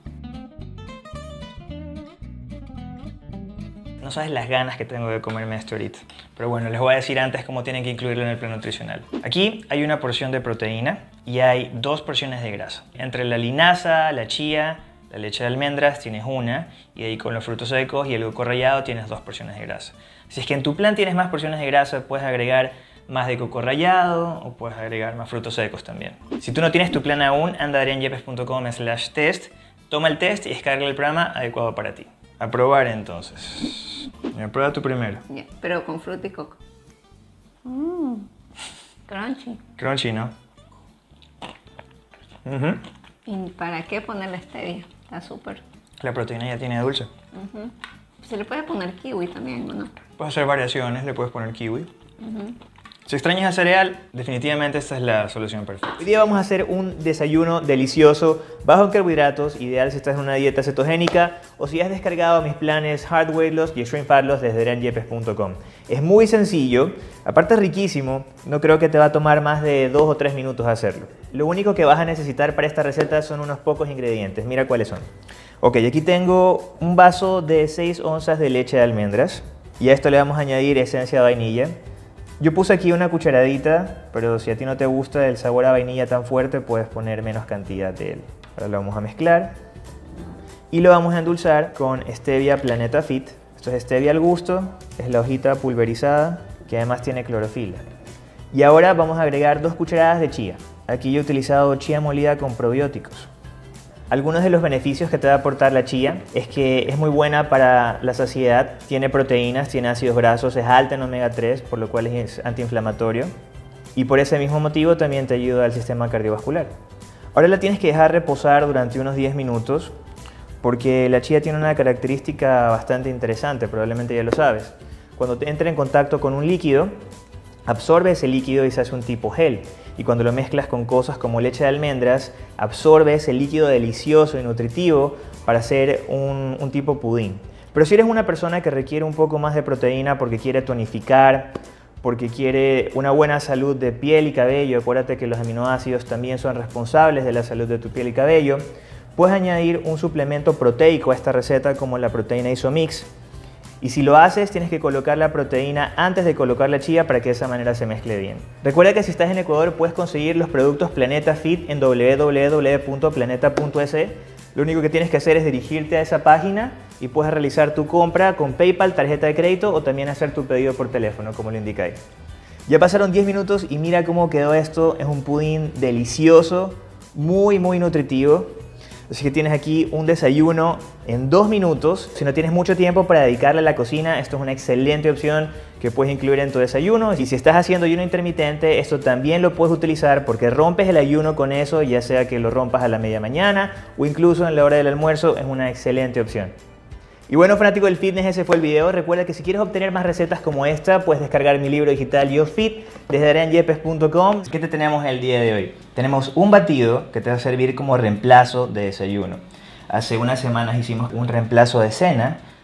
No sabes las ganas que tengo de comerme esto ahorita. Pero bueno, les voy a decir antes cómo tienen que incluirlo en el plan nutricional. Aquí hay una porción de proteína y hay 2 porciones de grasa. Entre la linaza, la chía, la leche de almendras tienes una, y ahí con los frutos secos y el coco rallado tienes 2 porciones de grasa. Si es que en tu plan tienes más porciones de grasa, puedes agregar más de coco rallado o puedes agregar más frutos secos también. Si tú no tienes tu plan aún, anda a adrianyepes.com/test, toma el test y descarga el programa adecuado para ti. A probar entonces. Prueba tú primero. Yeah, pero con fruta y coco. Crunchy. Crunchy, ¿no? ¿Y para qué ponerle stevia? Está súper. La proteína ya tiene dulce. Se le puede poner kiwi también, ¿no? Puedes hacer variaciones, le puedes poner kiwi. Si extrañas el cereal, definitivamente esta es la solución perfecta. Hoy día vamos a hacer un desayuno delicioso, bajo en carbohidratos, ideal si estás en una dieta cetogénica o si has descargado mis planes Hard Weight Loss y Extreme Fat Loss desde adrianyepes.com. Es muy sencillo, aparte es riquísimo, no creo que te va a tomar más de 2 o 3 minutos hacerlo. Lo único que vas a necesitar para esta receta son unos pocos ingredientes, mira cuáles son. Ok, aquí tengo un vaso de 6 onzas de leche de almendras y a esto le vamos a añadir esencia de vainilla. Yo puse aquí una cucharadita, pero si a ti no te gusta el sabor a vainilla tan fuerte, puedes poner menos cantidad de él. Ahora lo vamos a mezclar y lo vamos a endulzar con stevia Planeta Fit. Esto es stevia al gusto, es la hojita pulverizada que además tiene clorofila. Y ahora vamos a agregar 2 cucharadas de chía. Aquí yo he utilizado chía molida con probióticos. Algunos de los beneficios que te va a aportar la chía es que es muy buena para la saciedad, tiene proteínas, tiene ácidos grasos, es alta en omega 3, por lo cual es antiinflamatorio y por ese mismo motivo también te ayuda al sistema cardiovascular. Ahora la tienes que dejar reposar durante unos 10 minutos porque la chía tiene una característica bastante interesante, probablemente ya lo sabes. Cuando te entra en contacto con un líquido, absorbe ese líquido y se hace un tipo gel. Y cuando lo mezclas con cosas como leche de almendras, absorbe ese líquido delicioso y nutritivo para hacer un tipo pudín. Pero si eres una persona que requiere un poco más de proteína porque quiere tonificar, porque quiere una buena salud de piel y cabello, acuérdate que los aminoácidos también son responsables de la salud de tu piel y cabello, puedes añadir un suplemento proteico a esta receta como la proteína Isomix. Y si lo haces, tienes que colocar la proteína antes de colocar la chía para que de esa manera se mezcle bien. Recuerda que si estás en Ecuador puedes conseguir los productos Planeta Fit en www.planeta.es. Lo único que tienes que hacer es dirigirte a esa página y puedes realizar tu compra con PayPal, tarjeta de crédito o también hacer tu pedido por teléfono, como lo indica ahí. Ya pasaron 10 minutos y mira cómo quedó esto. Es un pudín delicioso, muy nutritivo. Así que tienes aquí un desayuno en 2 minutos. Si no tienes mucho tiempo para dedicarle a la cocina, esto es una excelente opción que puedes incluir en tu desayuno. Y si estás haciendo ayuno intermitente, esto también lo puedes utilizar porque rompes el ayuno con eso, ya sea que lo rompas a la media mañana o incluso en la hora del almuerzo, es una excelente opción. Y bueno, fanático del fitness, ese fue el video. Recuerda que si quieres obtener más recetas como esta, puedes descargar mi libro digital Yo Fit desde adrianyepes.com. ¿Qué te tenemos el día de hoy? Tenemos un batido que te va a servir como reemplazo de desayuno. Hace unas semanas hicimos un reemplazo de cena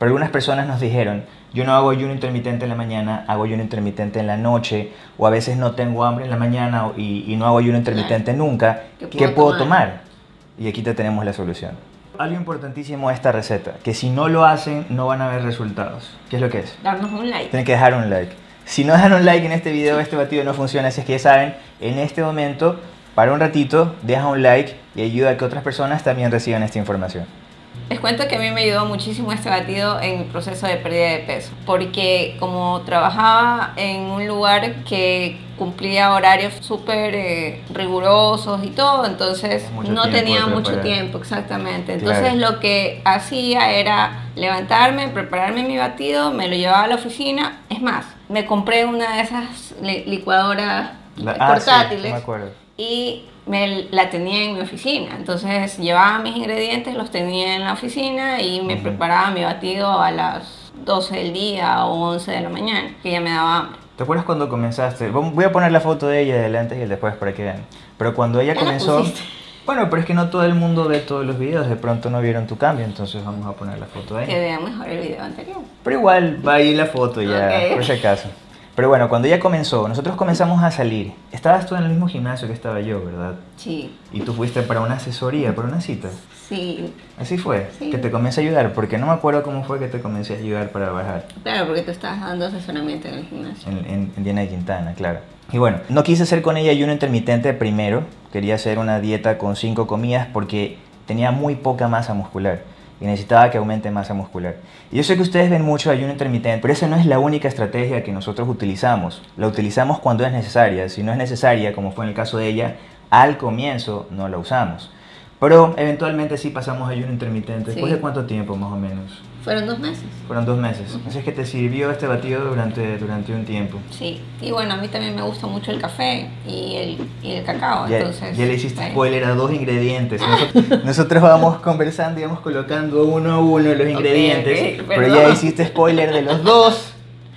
Pero algunas personas nos dijeron, yo no hago ayuno intermitente en la mañana, hago ayuno intermitente en la noche, o a veces no tengo hambre en la mañana y no hago ayuno intermitente nunca. ¿Qué puedo tomar? Y aquí te tenemos la solución. Algo importantísimo de esta receta, que si no lo hacen no van a ver resultados. ¿Qué es lo que es? Darnos un like. Tienen que dejar un like. Si no dejan un like en este video, este batido no funciona, así es que ya saben, en este momento, para un ratito, deja un like y ayuda a que otras personas también reciban esta información. Les cuento que a mí me ayudó muchísimo este batido en mi proceso de pérdida de peso, porque como trabajaba en un lugar que cumplía horarios súper rigurosos y todo, entonces no tenía mucho tiempo, exactamente. Entonces lo que hacía era levantarme, prepararme mi batido, me lo llevaba a la oficina. Es más, me compré una de esas licuadoras portátiles. Sí, me acuerdo. Y la tenía en mi oficina, entonces llevaba mis ingredientes, los tenía en la oficina y me preparaba mi batido a las 12 del día o 11 de la mañana, que ya me daba hambre. ¿Te acuerdas cuando comenzaste? Voy a poner la foto de ella del antes y el después para que vean. Pero cuando ella comenzó... Bueno, pero es que no todo el mundo ve todos los videos, de pronto no vieron tu cambio, entonces vamos a poner la foto de ella. Que vean mejor el video anterior. Pero igual va ahí la foto ya, por si acaso. Pero bueno, cuando ella comenzó, nosotros comenzamos a salir. Estabas tú en el mismo gimnasio que estaba yo, ¿verdad? Sí. Y tú fuiste para una asesoría, para una cita. Sí. Así fue, sí. Que te comencé a ayudar, porque no me acuerdo cómo fue que te comencé a ayudar para bajar. Claro, porque tú estabas dando asesoramiento en el gimnasio. En Diana de Quintana, claro. Y bueno, no quise hacer con ella ayuno intermitente primero. Quería hacer una dieta con 5 comidas porque tenía muy poca masa muscular y necesitaba que aumente masa muscular. Y yo sé que ustedes ven mucho ayuno intermitente, pero esa no es la única estrategia que nosotros utilizamos. La utilizamos cuando es necesaria. Si no es necesaria, como fue en el caso de ella, al comienzo no la usamos. Pero eventualmente sí pasamos ayuno intermitente. ¿Después de cuánto tiempo más o menos? Fueron 2 meses. Fueron 2 meses. Así es que te sirvió este batido durante un tiempo. Sí, y bueno, a mí también me gusta mucho el café y el cacao, entonces... Ya le hiciste spoiler a 2 ingredientes. Nosotros vamos conversando y vamos colocando uno a uno los ingredientes, pero ya hiciste spoiler de los 2.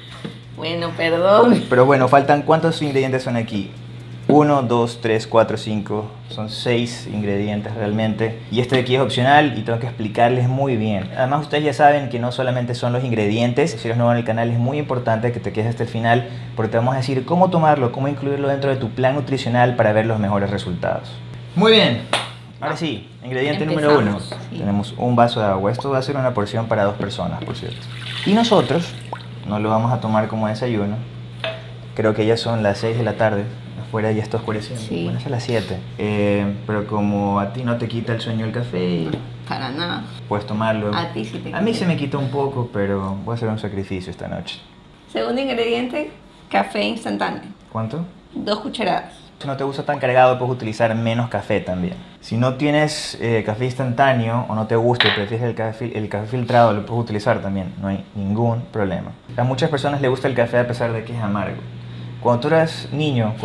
Bueno, perdón. Pero bueno, faltan, ¿cuántos ingredientes son aquí? 1, 2, 3, 4, 5, son 6 ingredientes realmente. Y este de aquí es opcional y tengo que explicarles muy bien. Además ustedes ya saben que no solamente son los ingredientes. Si eres nuevo en el canal es muy importante que te quedes hasta el final, porque te vamos a decir cómo tomarlo, cómo incluirlo dentro de tu plan nutricional para ver los mejores resultados. Muy bien, ahora sí, ingrediente número 1. Sí. Tenemos un vaso de agua. Esto va a ser una porción para 2 personas, por cierto. Y nosotros no lo vamos a tomar como desayuno. Creo que ya son las 6 de la tarde. Afuera ya está oscureciendo. Sí. Bueno, es a las 7. Pero como a ti no te quita el sueño el café, para nada. Puedes tomarlo. A ti sí te quita. A mí se me quita un poco, pero voy a hacer un sacrificio esta noche. Segundo ingrediente, café instantáneo. ¿Cuánto? 2 cucharadas. Si no te gusta tan cargado, puedes utilizar menos café también. Si no tienes café instantáneo o no te gusta y prefieres el café filtrado, lo puedes utilizar también. No hay ningún problema. A muchas personas les gusta el café a pesar de que es amargo. Cuando tú eras niña,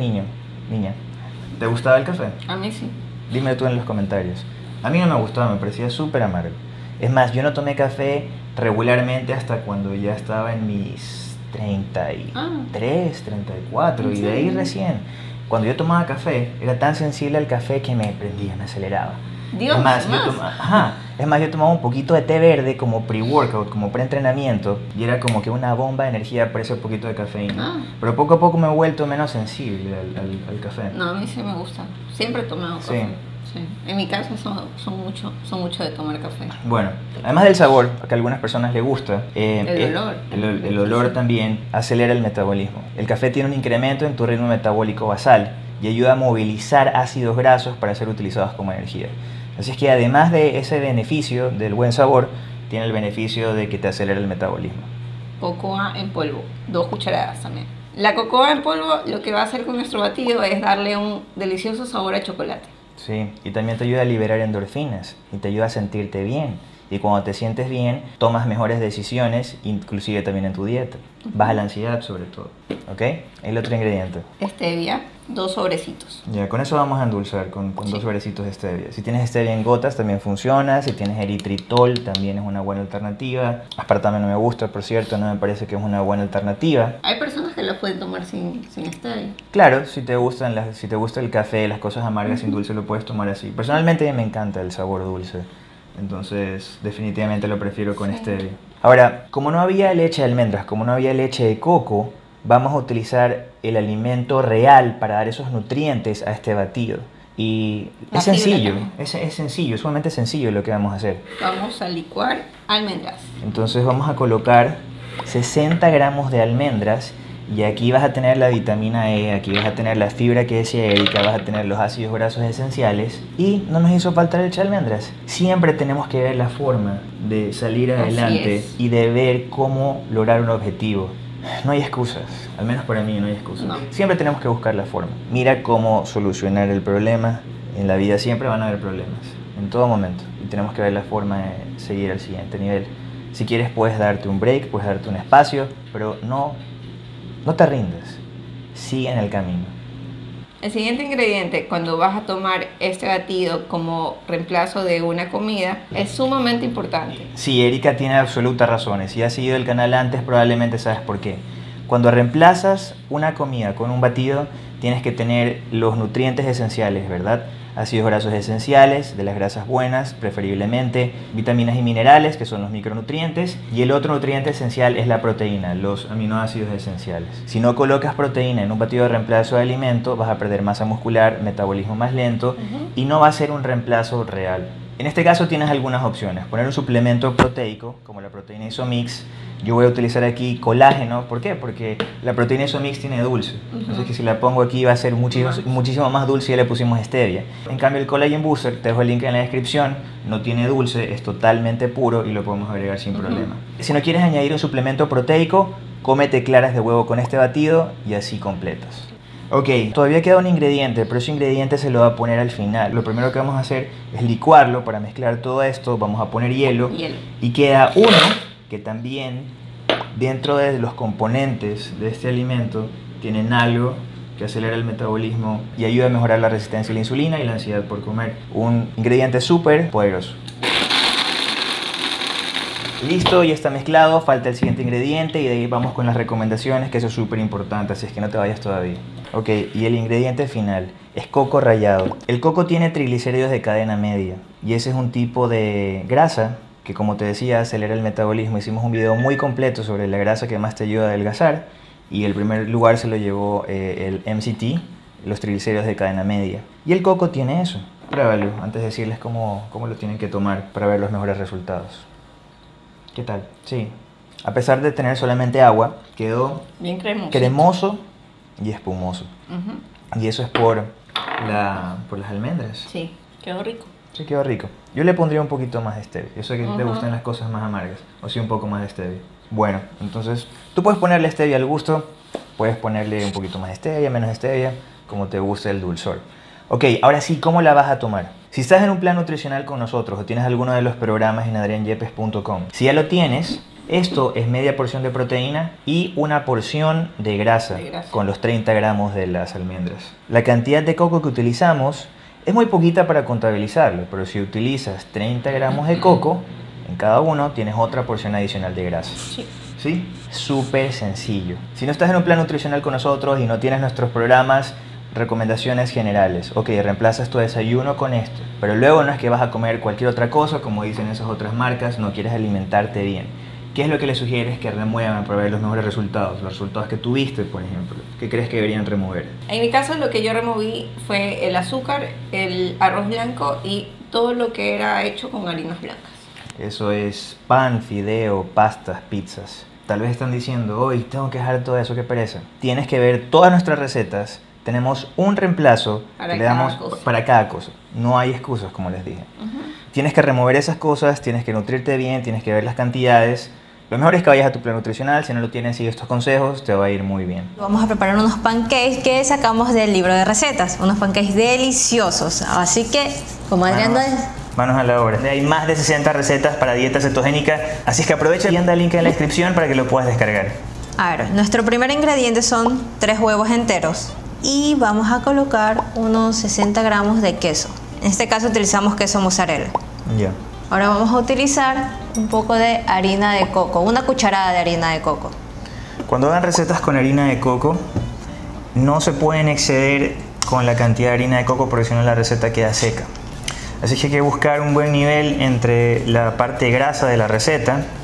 ¿te gustaba el café? A mí sí. Dime tú en los comentarios. A mí no me gustaba, me parecía súper amargo. Es más, yo no tomé café regularmente hasta cuando ya estaba en mis 33, 34 y de ahí recién. Cuando yo tomaba café, era tan sensible al café que me prendía, me aceleraba. Dios, es más, yo tomaba un poquito de té verde como pre-workout, como pre-entrenamiento, y era como que una bomba de energía por ese poquito de cafeína. Pero poco a poco me he vuelto menos sensible al café. No, a mí sí me gusta. Siempre he tomado café. Sí. En mi caso son mucho de tomar café. Bueno, además del sabor, que a algunas personas les gusta, el olor también acelera el metabolismo. El café tiene un incremento en tu ritmo metabólico basal y ayuda a movilizar ácidos grasos para ser utilizados como energía. Así es que además de ese beneficio del buen sabor, tiene el beneficio de que te acelera el metabolismo. Cocoa en polvo, 2 cucharadas también. La cocoa en polvo lo que va a hacer con nuestro batido es darle un delicioso sabor a chocolate. Sí, y también te ayuda a liberar endorfinas y te ayuda a sentirte bien. Y cuando te sientes bien, tomas mejores decisiones, inclusive también en tu dieta. Baja la ansiedad sobre todo. ¿Ok? El otro ingrediente. Stevia, 2 sobrecitos. Ya, con eso vamos a endulzar con 2 sobrecitos de stevia. Si tienes stevia en gotas también funciona. Si tienes eritritol también es una buena alternativa. Aspartame no me gusta, por cierto, no me parece que es una buena alternativa. Hay personas que lo pueden tomar sin stevia. Claro, si te gusta el café, las cosas amargas sin dulce, lo puedes tomar así. Personalmente me encanta el sabor dulce. Entonces, definitivamente lo prefiero con stevia. Ahora, como no había leche de almendras, como no había leche de coco, vamos a utilizar el alimento real para dar esos nutrientes a este batido. Y es sencillo, es sencillo, es sumamente sencillo lo que vamos a hacer. Vamos a licuar almendras. Entonces vamos a colocar 60 gramos de almendras y aquí vas a tener la vitamina E, aquí vas a tener la fibra que decía Erika, vas a tener los ácidos grasos esenciales y no nos hizo falta leche de almendras. Siempre tenemos que ver la forma de salir adelante y de ver cómo lograr un objetivo. No hay excusas, al menos para mí no hay excusas. No. Siempre tenemos que buscar la forma. Mira cómo solucionar el problema. En la vida siempre van a haber problemas, en todo momento. Y tenemos que ver la forma de seguir al siguiente nivel. Si quieres puedes darte un break, puedes darte un espacio, pero no te rindas. Sigue en el camino. El siguiente ingrediente, cuando vas a tomar este batido como reemplazo de una comida, es sumamente importante. Sí, Erika tiene absolutas razones. Si has seguido el canal antes, probablemente sabes por qué. Cuando reemplazas una comida con un batido, tienes que tener los nutrientes esenciales, ¿verdad? Ácidos grasos esenciales, de las grasas buenas, preferiblemente, vitaminas y minerales, que son los micronutrientes, y el otro nutriente esencial es la proteína, los aminoácidos esenciales. Si no colocas proteína en un batido de reemplazo de alimento, vas a perder masa muscular, metabolismo más lento, y no va a ser un reemplazo real. En este caso tienes algunas opciones. Poner un suplemento proteico, como la proteína Isomix. Yo voy a utilizar aquí colágeno. ¿Por qué? Porque la proteína Isomix tiene dulce. Entonces que si la pongo aquí va a ser muchísimo más dulce y ya le pusimos stevia. En cambio el Collagen Booster, te dejo el link en la descripción, no tiene dulce, es totalmente puro y lo podemos agregar sin problema. Si no quieres añadir un suplemento proteico, cómete claras de huevo con este batido y así completas. Ok, todavía queda un ingrediente, pero ese ingrediente se lo va a poner al final. Lo primero que vamos a hacer es licuarlo para mezclar todo esto. Vamos a poner hielo. Y queda uno que también dentro de los componentes de este alimento tienen algo que acelera el metabolismo y ayuda a mejorar la resistencia a la insulina y la ansiedad por comer. Un ingrediente súper poderoso. Listo, ya está mezclado, falta el siguiente ingrediente y de ahí vamos con las recomendaciones, que eso es súper importante, así es que no te vayas todavía. Ok, y el ingrediente final es coco rallado. El coco tiene triglicéridos de cadena media y ese es un tipo de grasa que, como te decía, acelera el metabolismo. Hicimos un video muy completo sobre la grasa que más te ayuda a adelgazar y el primer lugar se lo llevó el MCT, los triglicéridos de cadena media. Y el coco tiene eso. Pruébalo antes de decirles cómo lo tienen que tomar para ver los mejores resultados. ¿Qué tal? Sí. A pesar de tener solamente agua, quedó bien cremoso y espumoso. Y eso es por las almendras. Sí, quedó rico. Sí, quedó rico. Yo le pondría un poquito más de stevia. Yo sé que te gustan las cosas más amargas. O sí, un poco más de stevia. Bueno, entonces tú puedes ponerle stevia al gusto. Puedes ponerle un poquito más de stevia, menos stevia, como te guste el dulzor. Ok, ahora sí, ¿cómo la vas a tomar? Si estás en un plan nutricional con nosotros o tienes alguno de los programas en adrianyepes.com, si ya lo tienes, esto es media porción de proteína y una porción de grasa con los 30 gramos de las almendras. La cantidad de coco que utilizamos es muy poquita para contabilizarlo, pero si utilizas 30 gramos de coco, en cada uno tienes otra porción adicional de grasa. Sí. ¿Sí? Súper sencillo. Si no estás en un plan nutricional con nosotros y no tienes nuestros programas, recomendaciones generales. Ok, reemplazas tu desayuno con esto, pero luego no es que vas a comer cualquier otra cosa, como dicen esas otras marcas, no quieres alimentarte bien. ¿Qué es lo que le sugieres que remuevan para ver los mejores resultados? Los resultados que tuviste, por ejemplo. ¿Qué crees que deberían remover? En mi caso lo que yo removí fue el azúcar, el arroz blanco y todo lo que era hecho con harinas blancas. Eso es pan, fideo, pastas, pizzas. Tal vez están diciendo, hoy tengo que dejar todo eso, qué pereza. Tienes que ver todas nuestras recetas. Tenemos un reemplazo que le damos para cada cosa. No hay excusas, como les dije. Tienes que remover esas cosas, tienes que nutrirte bien, tienes que ver las cantidades. Lo mejor es que vayas a tu plan nutricional. Si no lo tienes, sigue estos consejos, te va a ir muy bien. Vamos a preparar unos pancakes que sacamos del libro de recetas. Unos pancakes deliciosos. Así que, como Adrián... Manos a la obra. Hay más de 60 recetas para dieta cetogénica, así es que aprovecha y anda el link en la descripción para que lo puedas descargar. A ver, nuestro primer ingrediente son 3 huevos enteros. Y vamos a colocar unos 60 gramos de queso. En este caso utilizamos queso mozzarella. Ya. Ahora vamos a utilizar un poco de harina de coco, una cucharada de harina de coco. Cuando hagan recetas con harina de coco, no se pueden exceder con la cantidad de harina de coco porque si no la receta queda seca. Así que hay que buscar un buen nivel entre la parte grasa de la receta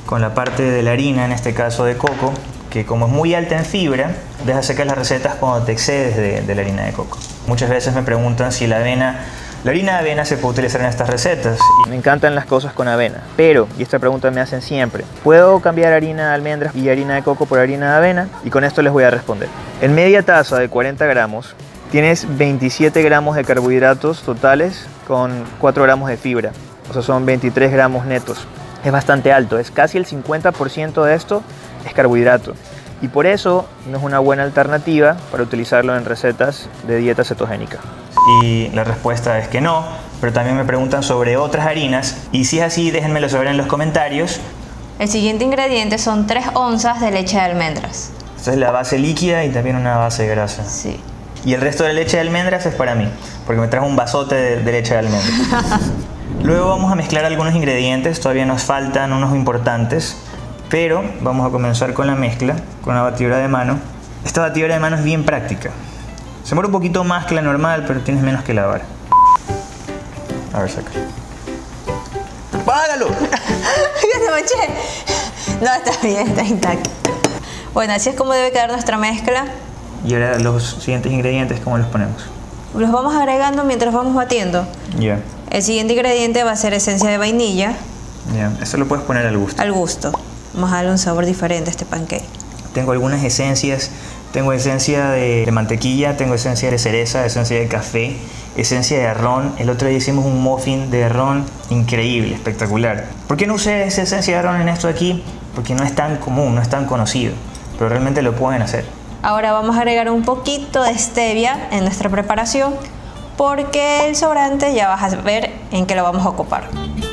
con la parte de la harina, en este caso de coco, que como es muy alta en fibra, deja secas las recetas cuando te excedes de la harina de coco. Muchas veces me preguntan si la harina de avena se puede utilizar en estas recetas. Y me encantan las cosas con avena, pero, y esta pregunta me hacen siempre, ¿puedo cambiar harina de almendras y harina de coco por harina de avena? Y con esto les voy a responder. En media taza de 40 gramos, tienes 27 gramos de carbohidratos totales con 4 gramos de fibra. O sea, son 23 gramos netos. Es bastante alto, es casi el 50% de esto es carbohidrato. Y por eso no es una buena alternativa para utilizarlo en recetas de dieta cetogénica. Y la respuesta es que no, pero también me preguntan sobre otras harinas. Y si es así, déjenmelo saber en los comentarios. El siguiente ingrediente son 3 onzas de leche de almendras. Esta es la base líquida y también una base grasa. Sí. Y el resto de la leche de almendras es para mí, porque me trajo un vasote de leche de almendras. Luego vamos a mezclar algunos ingredientes, todavía nos faltan unos importantes, pero vamos a comenzar con la mezcla, con la batidora de mano. Esta batidora de mano es bien práctica. Se demora un poquito más que la normal, pero tienes menos que lavar. A ver, saca. ¡Págalo! ¡Ya se manché! No, está bien, está intacto. Bueno, así es como debe quedar nuestra mezcla. Y ahora los siguientes ingredientes, ¿cómo los ponemos? Los vamos agregando mientras vamos batiendo. Ya. El siguiente ingrediente va a ser esencia de vainilla. Ya, eso lo puedes poner al gusto. Al gusto. Vamos a darle un sabor diferente a este pancake. Tengo algunas esencias. Tengo esencia de mantequilla, tengo esencia de cereza, esencia de café, esencia de ron. El otro día hicimos un muffin de ron increíble, espectacular. ¿Por qué no usé esa esencia de ron en esto aquí? Porque no es tan común, no es tan conocido, pero realmente lo pueden hacer. Ahora vamos a agregar un poquito de stevia en nuestra preparación, porque el sobrante ya vas a ver en qué lo vamos a ocupar.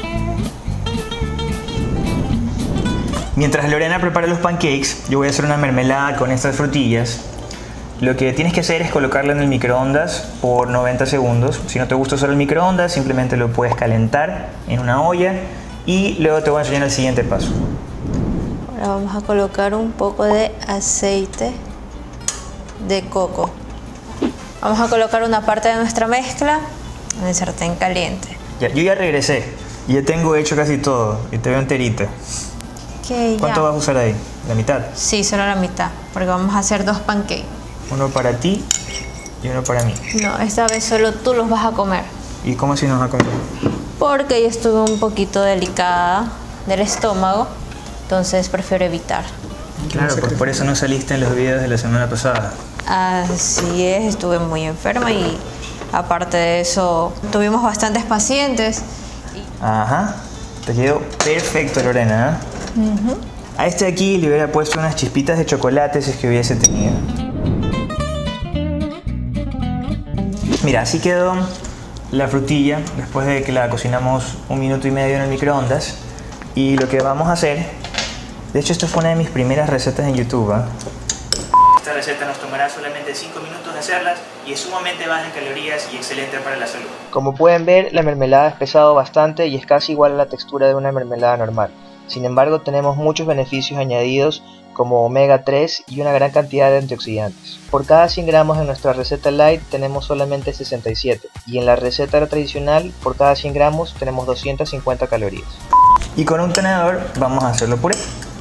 Mientras Lorena prepara los pancakes, yo voy a hacer una mermelada con estas frutillas. Lo que tienes que hacer es colocarla en el microondas por 90 segundos. Si no te gusta usar el microondas, simplemente lo puedes calentar en una olla y luego te voy a enseñar el siguiente paso. Ahora vamos a colocar un poco de aceite de coco. Vamos a colocar una parte de nuestra mezcla en el sartén caliente. Ya, yo ya regresé y ya tengo hecho casi todo y te veo enterita. Okay, ¿Cuánto ya. vas a usar ahí? ¿La mitad? Sí, solo la mitad, porque vamos a hacer 2 pancakes. Uno para ti y uno para mí. No, esta vez solo tú los vas a comer, ¿Y cómo si nos va a comer? porque yo estuve un poquito delicada del estómago, entonces prefiero evitar. Claro, pues por eso no saliste en los videos de la semana pasada. Así es, estuve muy enferma y aparte de eso tuvimos bastantes pacientes. Ajá, te quedó perfecto, Lorena, ¿eh? A este de aquí le hubiera puesto unas chispitas de chocolate si es que hubiese tenido. Mira, así quedó la frutilla después de que la cocinamos 1 minuto y medio en el microondas. Y lo que vamos a hacer, de hecho esto fue una de mis primeras recetas en YouTube, ¿eh? Esta receta nos tomará solamente 5 minutos de hacerlas y es sumamente baja en calorías y excelente para la salud. Como pueden ver, la mermelada es pesado bastante y es casi igual a la textura de una mermelada normal. Sin embargo, tenemos muchos beneficios añadidos como omega 3 y una gran cantidad de antioxidantes. Por cada 100 gramos en nuestra receta light tenemos solamente 67 y en la receta tradicional por cada 100 gramos tenemos 250 calorías. Y con un tenedor vamos a hacerlo puré.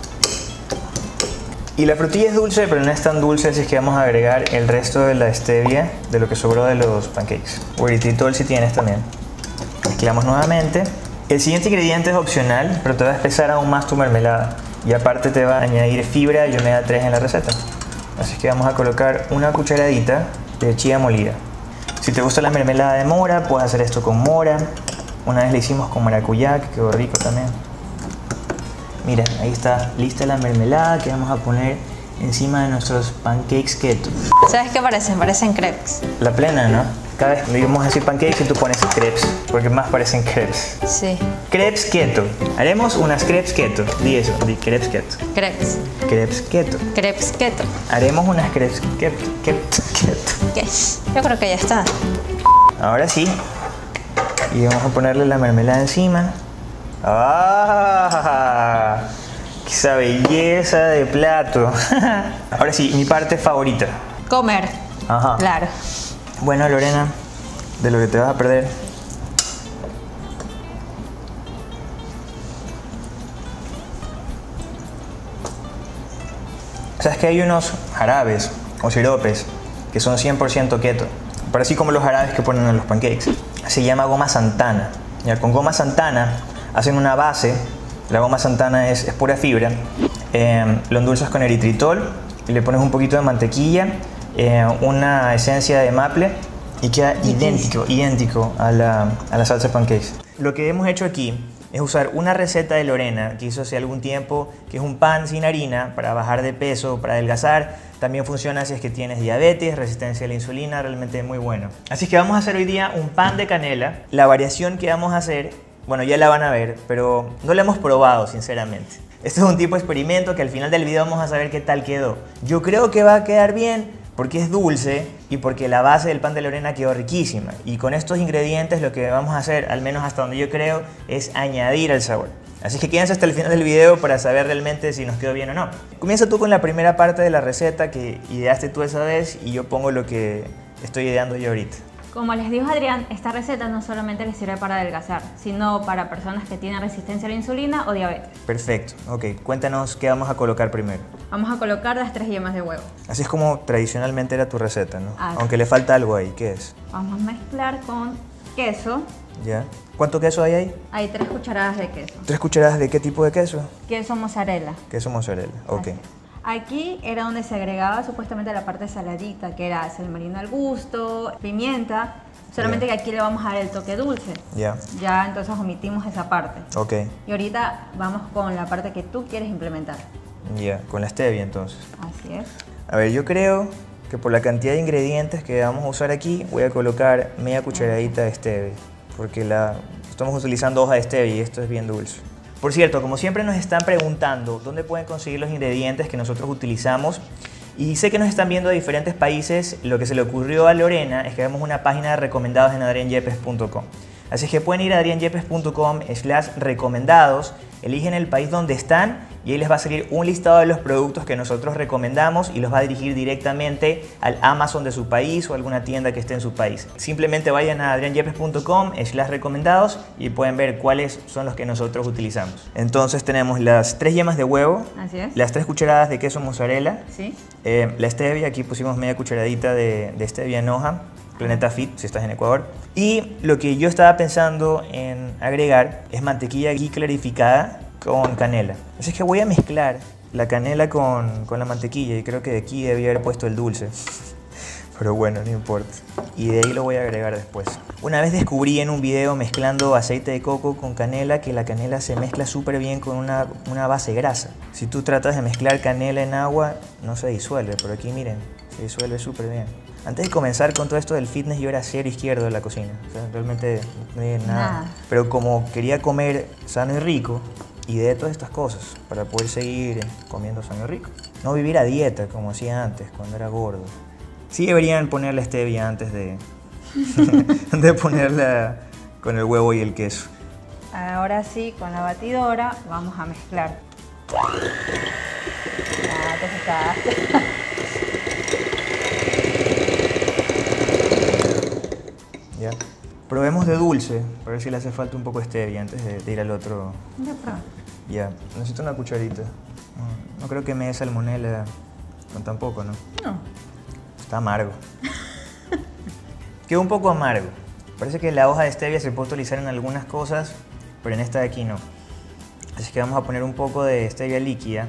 Y la frutilla es dulce, pero no es tan dulce, así es que vamos a agregar el resto de la stevia de lo que sobró de los pancakes. O eritritol si tienes también. Mezclamos nuevamente. El siguiente ingrediente es opcional, pero te va a espesar aún más tu mermelada. Y aparte te va a añadir fibra y omega 3 en la receta. Así que vamos a colocar una cucharadita de chía molida. Si te gusta la mermelada de mora, puedes hacer esto con mora. Una vez le hicimos con maracuyá, que quedó rico también. Mira, ahí está lista la mermelada que vamos a poner encima de nuestros pancakes keto. ¿Sabes qué parecen? Parecen crepes. La plena, ¿no? Cada vez le vamos a decir pancakes y tú pones crepes, porque más parecen crepes. Sí. Crepes keto. Haremos unas crepes keto. Di eso, di crepes keto. Crepes. Crepes keto. Crepes keto. Haremos unas crepes keto. ¿Qué? Yo creo que ya está. Ahora sí. Y vamos a ponerle la mermelada encima. ¡Ah! ¡Esa belleza de plato! Ahora sí, mi parte favorita. Comer. Ajá. Claro. Bueno, Lorena, de lo que te vas a perder. O sea, es que hay unos jarabes o siropes que son 100% keto, pero así como los jarabes que ponen en los pancakes. Se llama goma Santana. Ya, con goma Santana hacen una base. La goma Santana es pura fibra. Lo endulzas con eritritol y le pones un poquito de mantequilla, una esencia de maple y queda idéntico a la salsa de pancakes. Lo que hemos hecho aquí es usar una receta de Lorena que hizo hace algún tiempo, que es un pan sin harina para bajar de peso, para adelgazar. También funciona si es que tienes diabetes, resistencia a la insulina, realmente muy bueno. Así que vamos a hacer hoy día un pan de canela. La variación que vamos a hacer, bueno, ya la van a ver, pero no la hemos probado sinceramente. Esto es un tipo de experimento que al final del video vamos a saber qué tal quedó. Yo creo que va a quedar bien porque es dulce y porque la base del pan de Lorena quedó riquísima. Y con estos ingredientes lo que vamos a hacer, al menos hasta donde yo creo, es añadir al sabor. Así que quédense hasta el final del video para saber realmente si nos quedó bien o no. Comienza tú con la primera parte de la receta que ideaste tú esa vez y yo pongo lo que estoy ideando yo ahorita. Como les dijo Adrián, esta receta no solamente les sirve para adelgazar, sino para personas que tienen resistencia a la insulina o diabetes. Perfecto. Ok, cuéntanos qué vamos a colocar primero. Vamos a colocar las 3 yemas de huevo. Así es como tradicionalmente era tu receta, ¿no? Así. Aunque le falta algo ahí. ¿Qué es? Vamos a mezclar con queso. ¿Ya? ¿Cuánto queso hay ahí? Hay 3 cucharadas de queso. 3 cucharadas de qué tipo de queso? Queso mozzarella. Queso mozzarella. Ok. Así. Aquí era donde se agregaba supuestamente la parte saladita, que era sal marina al gusto, pimienta, solamente que aquí le vamos a dar el toque dulce. Ya. Ya entonces omitimos esa parte. Ok. Y ahorita vamos con la parte que tú quieres implementar. Ya, con la stevia entonces. Así es. A ver, yo creo que por la cantidad de ingredientes que vamos a usar aquí, voy a colocar media cucharadita de stevia, porque estamos utilizando hoja de stevia y esto es bien dulce. Por cierto, como siempre nos están preguntando dónde pueden conseguir los ingredientes que nosotros utilizamos, y sé que nos están viendo de diferentes países, lo que se le ocurrió a Lorena es que hagamos una página de recomendados en adrianyepes.com. Así es que pueden ir a adrianyepes.com/recomendados, eligen el país donde están y ahí les va a salir un listado de los productos que nosotros recomendamos y los va a dirigir directamente al Amazon de su país o alguna tienda que esté en su país. Simplemente vayan a adrianyepes.com/recomendados y pueden ver cuáles son los que nosotros utilizamos. Entonces tenemos las 3 yemas de huevo, Así es. las 3 cucharadas de queso mozzarella, Sí. la stevia, aquí pusimos media cucharadita de stevia en hoja, Planeta Fit, si estás en Ecuador. Y lo que yo estaba pensando en agregar es mantequilla ghee clarificada con canela. Así que voy a mezclar la canela con la mantequilla y creo que de aquí debía haber puesto el dulce. Pero bueno, no importa. Y de ahí lo voy a agregar después. Una vez descubrí en un video mezclando aceite de coco con canela que la canela se mezcla súper bien con una base grasa. Si tú tratas de mezclar canela en agua, no se disuelve, pero aquí miren, se disuelve súper bien. Antes de comenzar con todo esto del fitness, yo era cero izquierdo de la cocina. O sea, realmente no había nada. Pero como quería comer sano y rico, ideé todas estas cosas para poder seguir comiendo sano y rico. No vivir a dieta como hacía antes, cuando era gordo. Sí deberían ponerle stevia antes de, de ponerla con el huevo y el queso. Ahora sí, con la batidora vamos a mezclar. Ya, entonces está. ¿Ya? Probemos de dulce, para ver si le hace falta un poco de stevia antes de ir al otro. Ya prueba. Ya, necesito una cucharita. No creo que me dé salmonela con tan poco, ¿no? No. Está amargo. Quedó un poco amargo. Parece que la hoja de stevia se puede utilizar en algunas cosas, pero en esta de aquí no. Así que vamos a poner un poco de stevia líquida.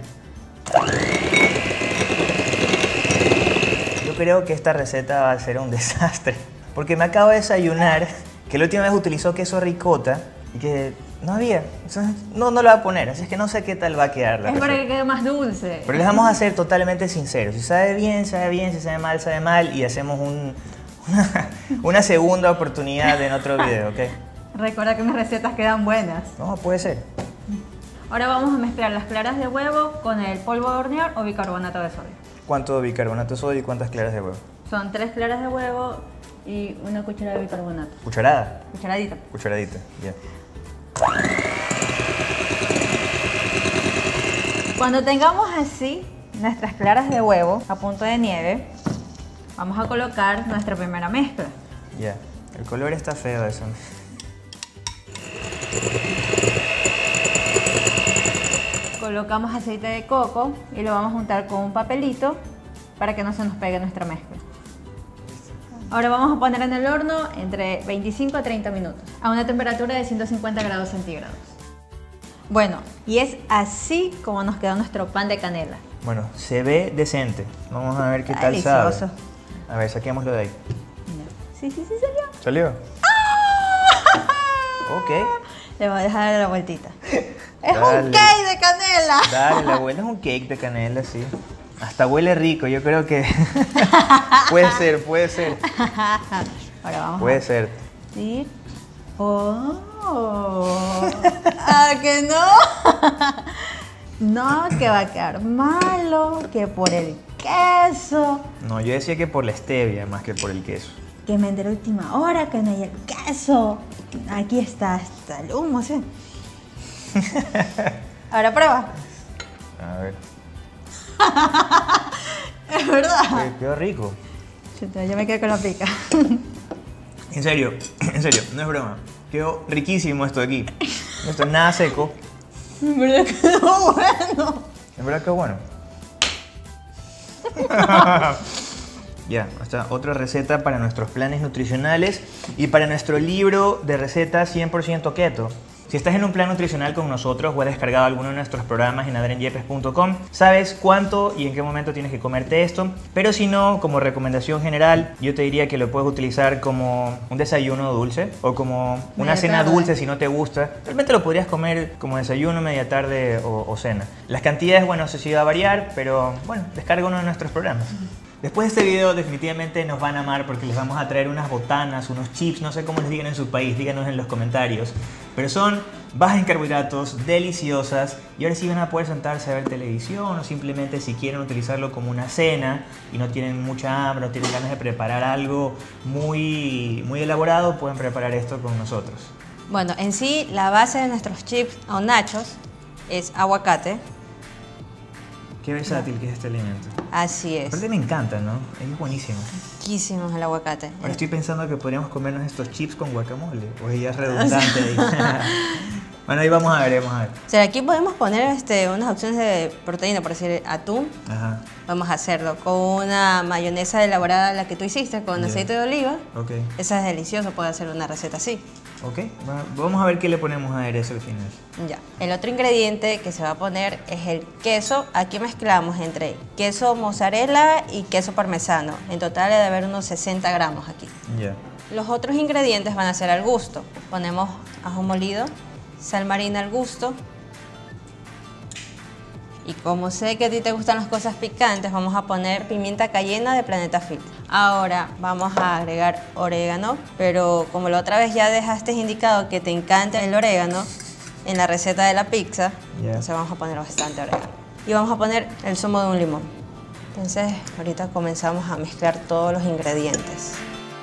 Yo creo que esta receta va a ser un desastre, porque me acabo de desayunar que la última vez utilizó queso ricota y que no había. Entonces, no lo va a poner, así es que no sé qué tal va a quedar la Es para receta. que quede más dulce. Pero les vamos a ser totalmente sinceros. Si sabe bien, sabe bien. Si sabe mal, y hacemos una segunda oportunidad en otro video, ¿ok? Recuerda que mis recetas quedan buenas. No, puede ser. Ahora vamos a mezclar las claras de huevo con el polvo de hornear o bicarbonato de sodio. ¿Cuánto bicarbonato de sodio y cuántas claras de huevo? Son 3 claras de huevo y una cucharada de bicarbonato. ¿Cucharada? Cucharadita. Cucharadita, ya. Cuando tengamos así nuestras claras de huevo a punto de nieve, vamos a colocar nuestra primera mezcla. Ya. El color está feo eso. colocamos aceite de coco y lo vamos a untar con un papelito para que no se nos pegue nuestra mezcla. Ahora vamos a poner en el horno entre 25 a 30 minutos a una temperatura de 150 grados centígrados. Bueno, y es así como nos quedó nuestro pan de canela. Bueno, se ve decente. Vamos a ver qué tal Delicioso. sabe. A ver, saquémoslo de ahí. Sí, salió. ¿Salió? Ok. Le voy a dejar la vueltita. ¡Es Dale. un cake de canela! Dale, la abuela es un cake de canela, sí. Hasta huele rico, yo creo que... puede ser. Ahora vamos Puede ser. Sí. ¡Oh! ¿A que no? No, que va a quedar malo, que por el queso, No, yo decía que por la stevia más que por el queso. que me enteré a última hora que no hay el queso. Aquí está el humo, ¿sí? Ahora prueba. A ver. Es verdad. Quedó rico. Chuta, yo me quedé con la pica. En serio, no es broma. Quedó riquísimo esto de aquí. Esto es nada seco. En verdad quedó bueno. En verdad que bueno. Ya, hasta otra receta para nuestros planes nutricionales y para nuestro libro de recetas 100% keto. Si estás en un plan nutricional con nosotros o has descargado alguno de nuestros programas en adrianyepes.com, sabes cuánto y en qué momento tienes que comerte esto. Pero si no, como recomendación general, yo te diría que lo puedes utilizar como un desayuno dulce o como una Media cena tarde. dulce si no te gusta. Realmente lo podrías comer como desayuno, media tarde o cena. Las cantidades, bueno, eso sí va a variar, pero bueno, descarga uno de nuestros programas. Después de este video definitivamente nos van a amar porque les vamos a traer unas botanas, unos chips, no sé cómo les digan en su país, díganos en los comentarios. Pero son bajas en carbohidratos, deliciosas y ahora sí van a poder sentarse a ver televisión o simplemente si quieren utilizarlo como una cena y no tienen mucha hambre, no tienen ganas de preparar algo muy elaborado, pueden preparar esto con nosotros. Bueno, en sí, la base de nuestros chips o nachos es aguacate. Qué versátil que es este alimento. Así es. Aparte me encanta, ¿no? Es buenísimo. Riquísimo el aguacate. Ahora estoy pensando que podríamos comernos estos chips con guacamole. O ya es redundante ahí. Bueno, ahí vamos a ver. O sea, aquí podemos poner unas opciones de proteína, por decir atún. Ajá. Vamos a hacerlo con una mayonesa elaborada, la que tú hiciste, con Ya. aceite de oliva. Ok. Esa es deliciosa, puede hacer una receta así. Ok. Vamos a ver qué le ponemos a aderezo al final. Ya. El otro ingrediente que se va a poner es el queso. Aquí mezclamos entre queso mozzarella y queso parmesano. En total debe haber unos 60 gramos aquí. Ya. Los otros ingredientes van a ser al gusto. Ponemos ajo molido, sal marina al gusto. Y como sé que a ti te gustan las cosas picantes, vamos a poner pimienta cayena de Planeta Fit. Ahora vamos a agregar orégano, pero como la otra vez ya dejaste indicado que te encanta el orégano en la receta de la pizza, Ya. entonces vamos a poner bastante orégano. Y vamos a poner el zumo de un limón. Entonces ahorita comenzamos a mezclar todos los ingredientes.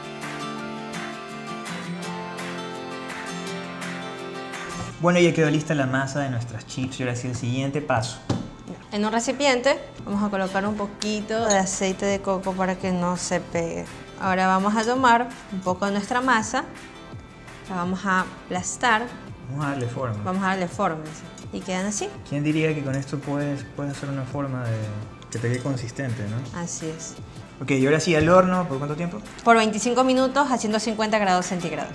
Bueno, ya quedó lista la masa de nuestras chips y ahora sí el siguiente paso. En un recipiente vamos a colocar un poquito de aceite de coco para que no se pegue. Ahora vamos a tomar un poco de nuestra masa, la vamos a aplastar, Vamos a darle forma. vamos a darle forma y quedan así. ¿Quién diría que con esto puedes hacer una forma de que te quede consistente, ¿no? Así es. Ok, y ahora sí al horno, ¿por cuánto tiempo? Por 25 minutos a 150 grados centígrados.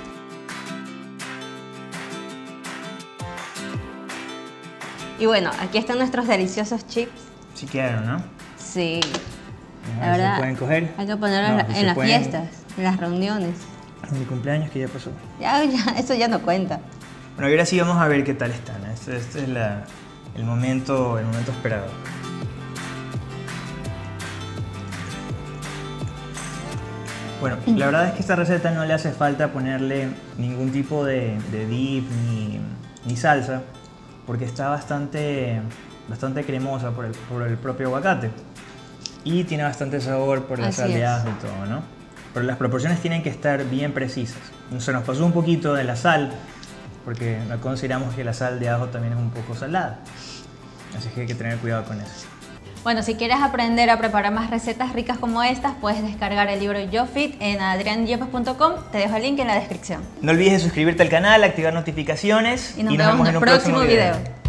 Y bueno, aquí están nuestros deliciosos chips. Sí quedaron, ¿no? Sí, A la ver, ¿se verdad, pueden coger? hay que ponerlos No, en pues en se las pueden- fiestas, en las reuniones. En mi cumpleaños que ya pasó. Ya, eso ya no cuenta. Bueno, y ahora sí vamos a ver qué tal están. Este es el momento esperado. Bueno, la verdad es que esta receta no le hace falta ponerle ningún tipo de dip ni salsa, porque está bastante cremosa por el propio aguacate. Y tiene bastante sabor por la Así sal de es. ajo y todo, ¿no? Pero las proporciones tienen que estar bien precisas. Se nos pasó un poquito de la sal, porque no consideramos que la sal de ajo también es un poco salada. Así que hay que tener cuidado con eso. Bueno, si quieres aprender a preparar más recetas ricas como estas, puedes descargar el libro Yo Fit en adrianyepes.com. Te dejo el link en la descripción. No olvides suscribirte al canal, activar notificaciones Y nos vemos en el próximo video.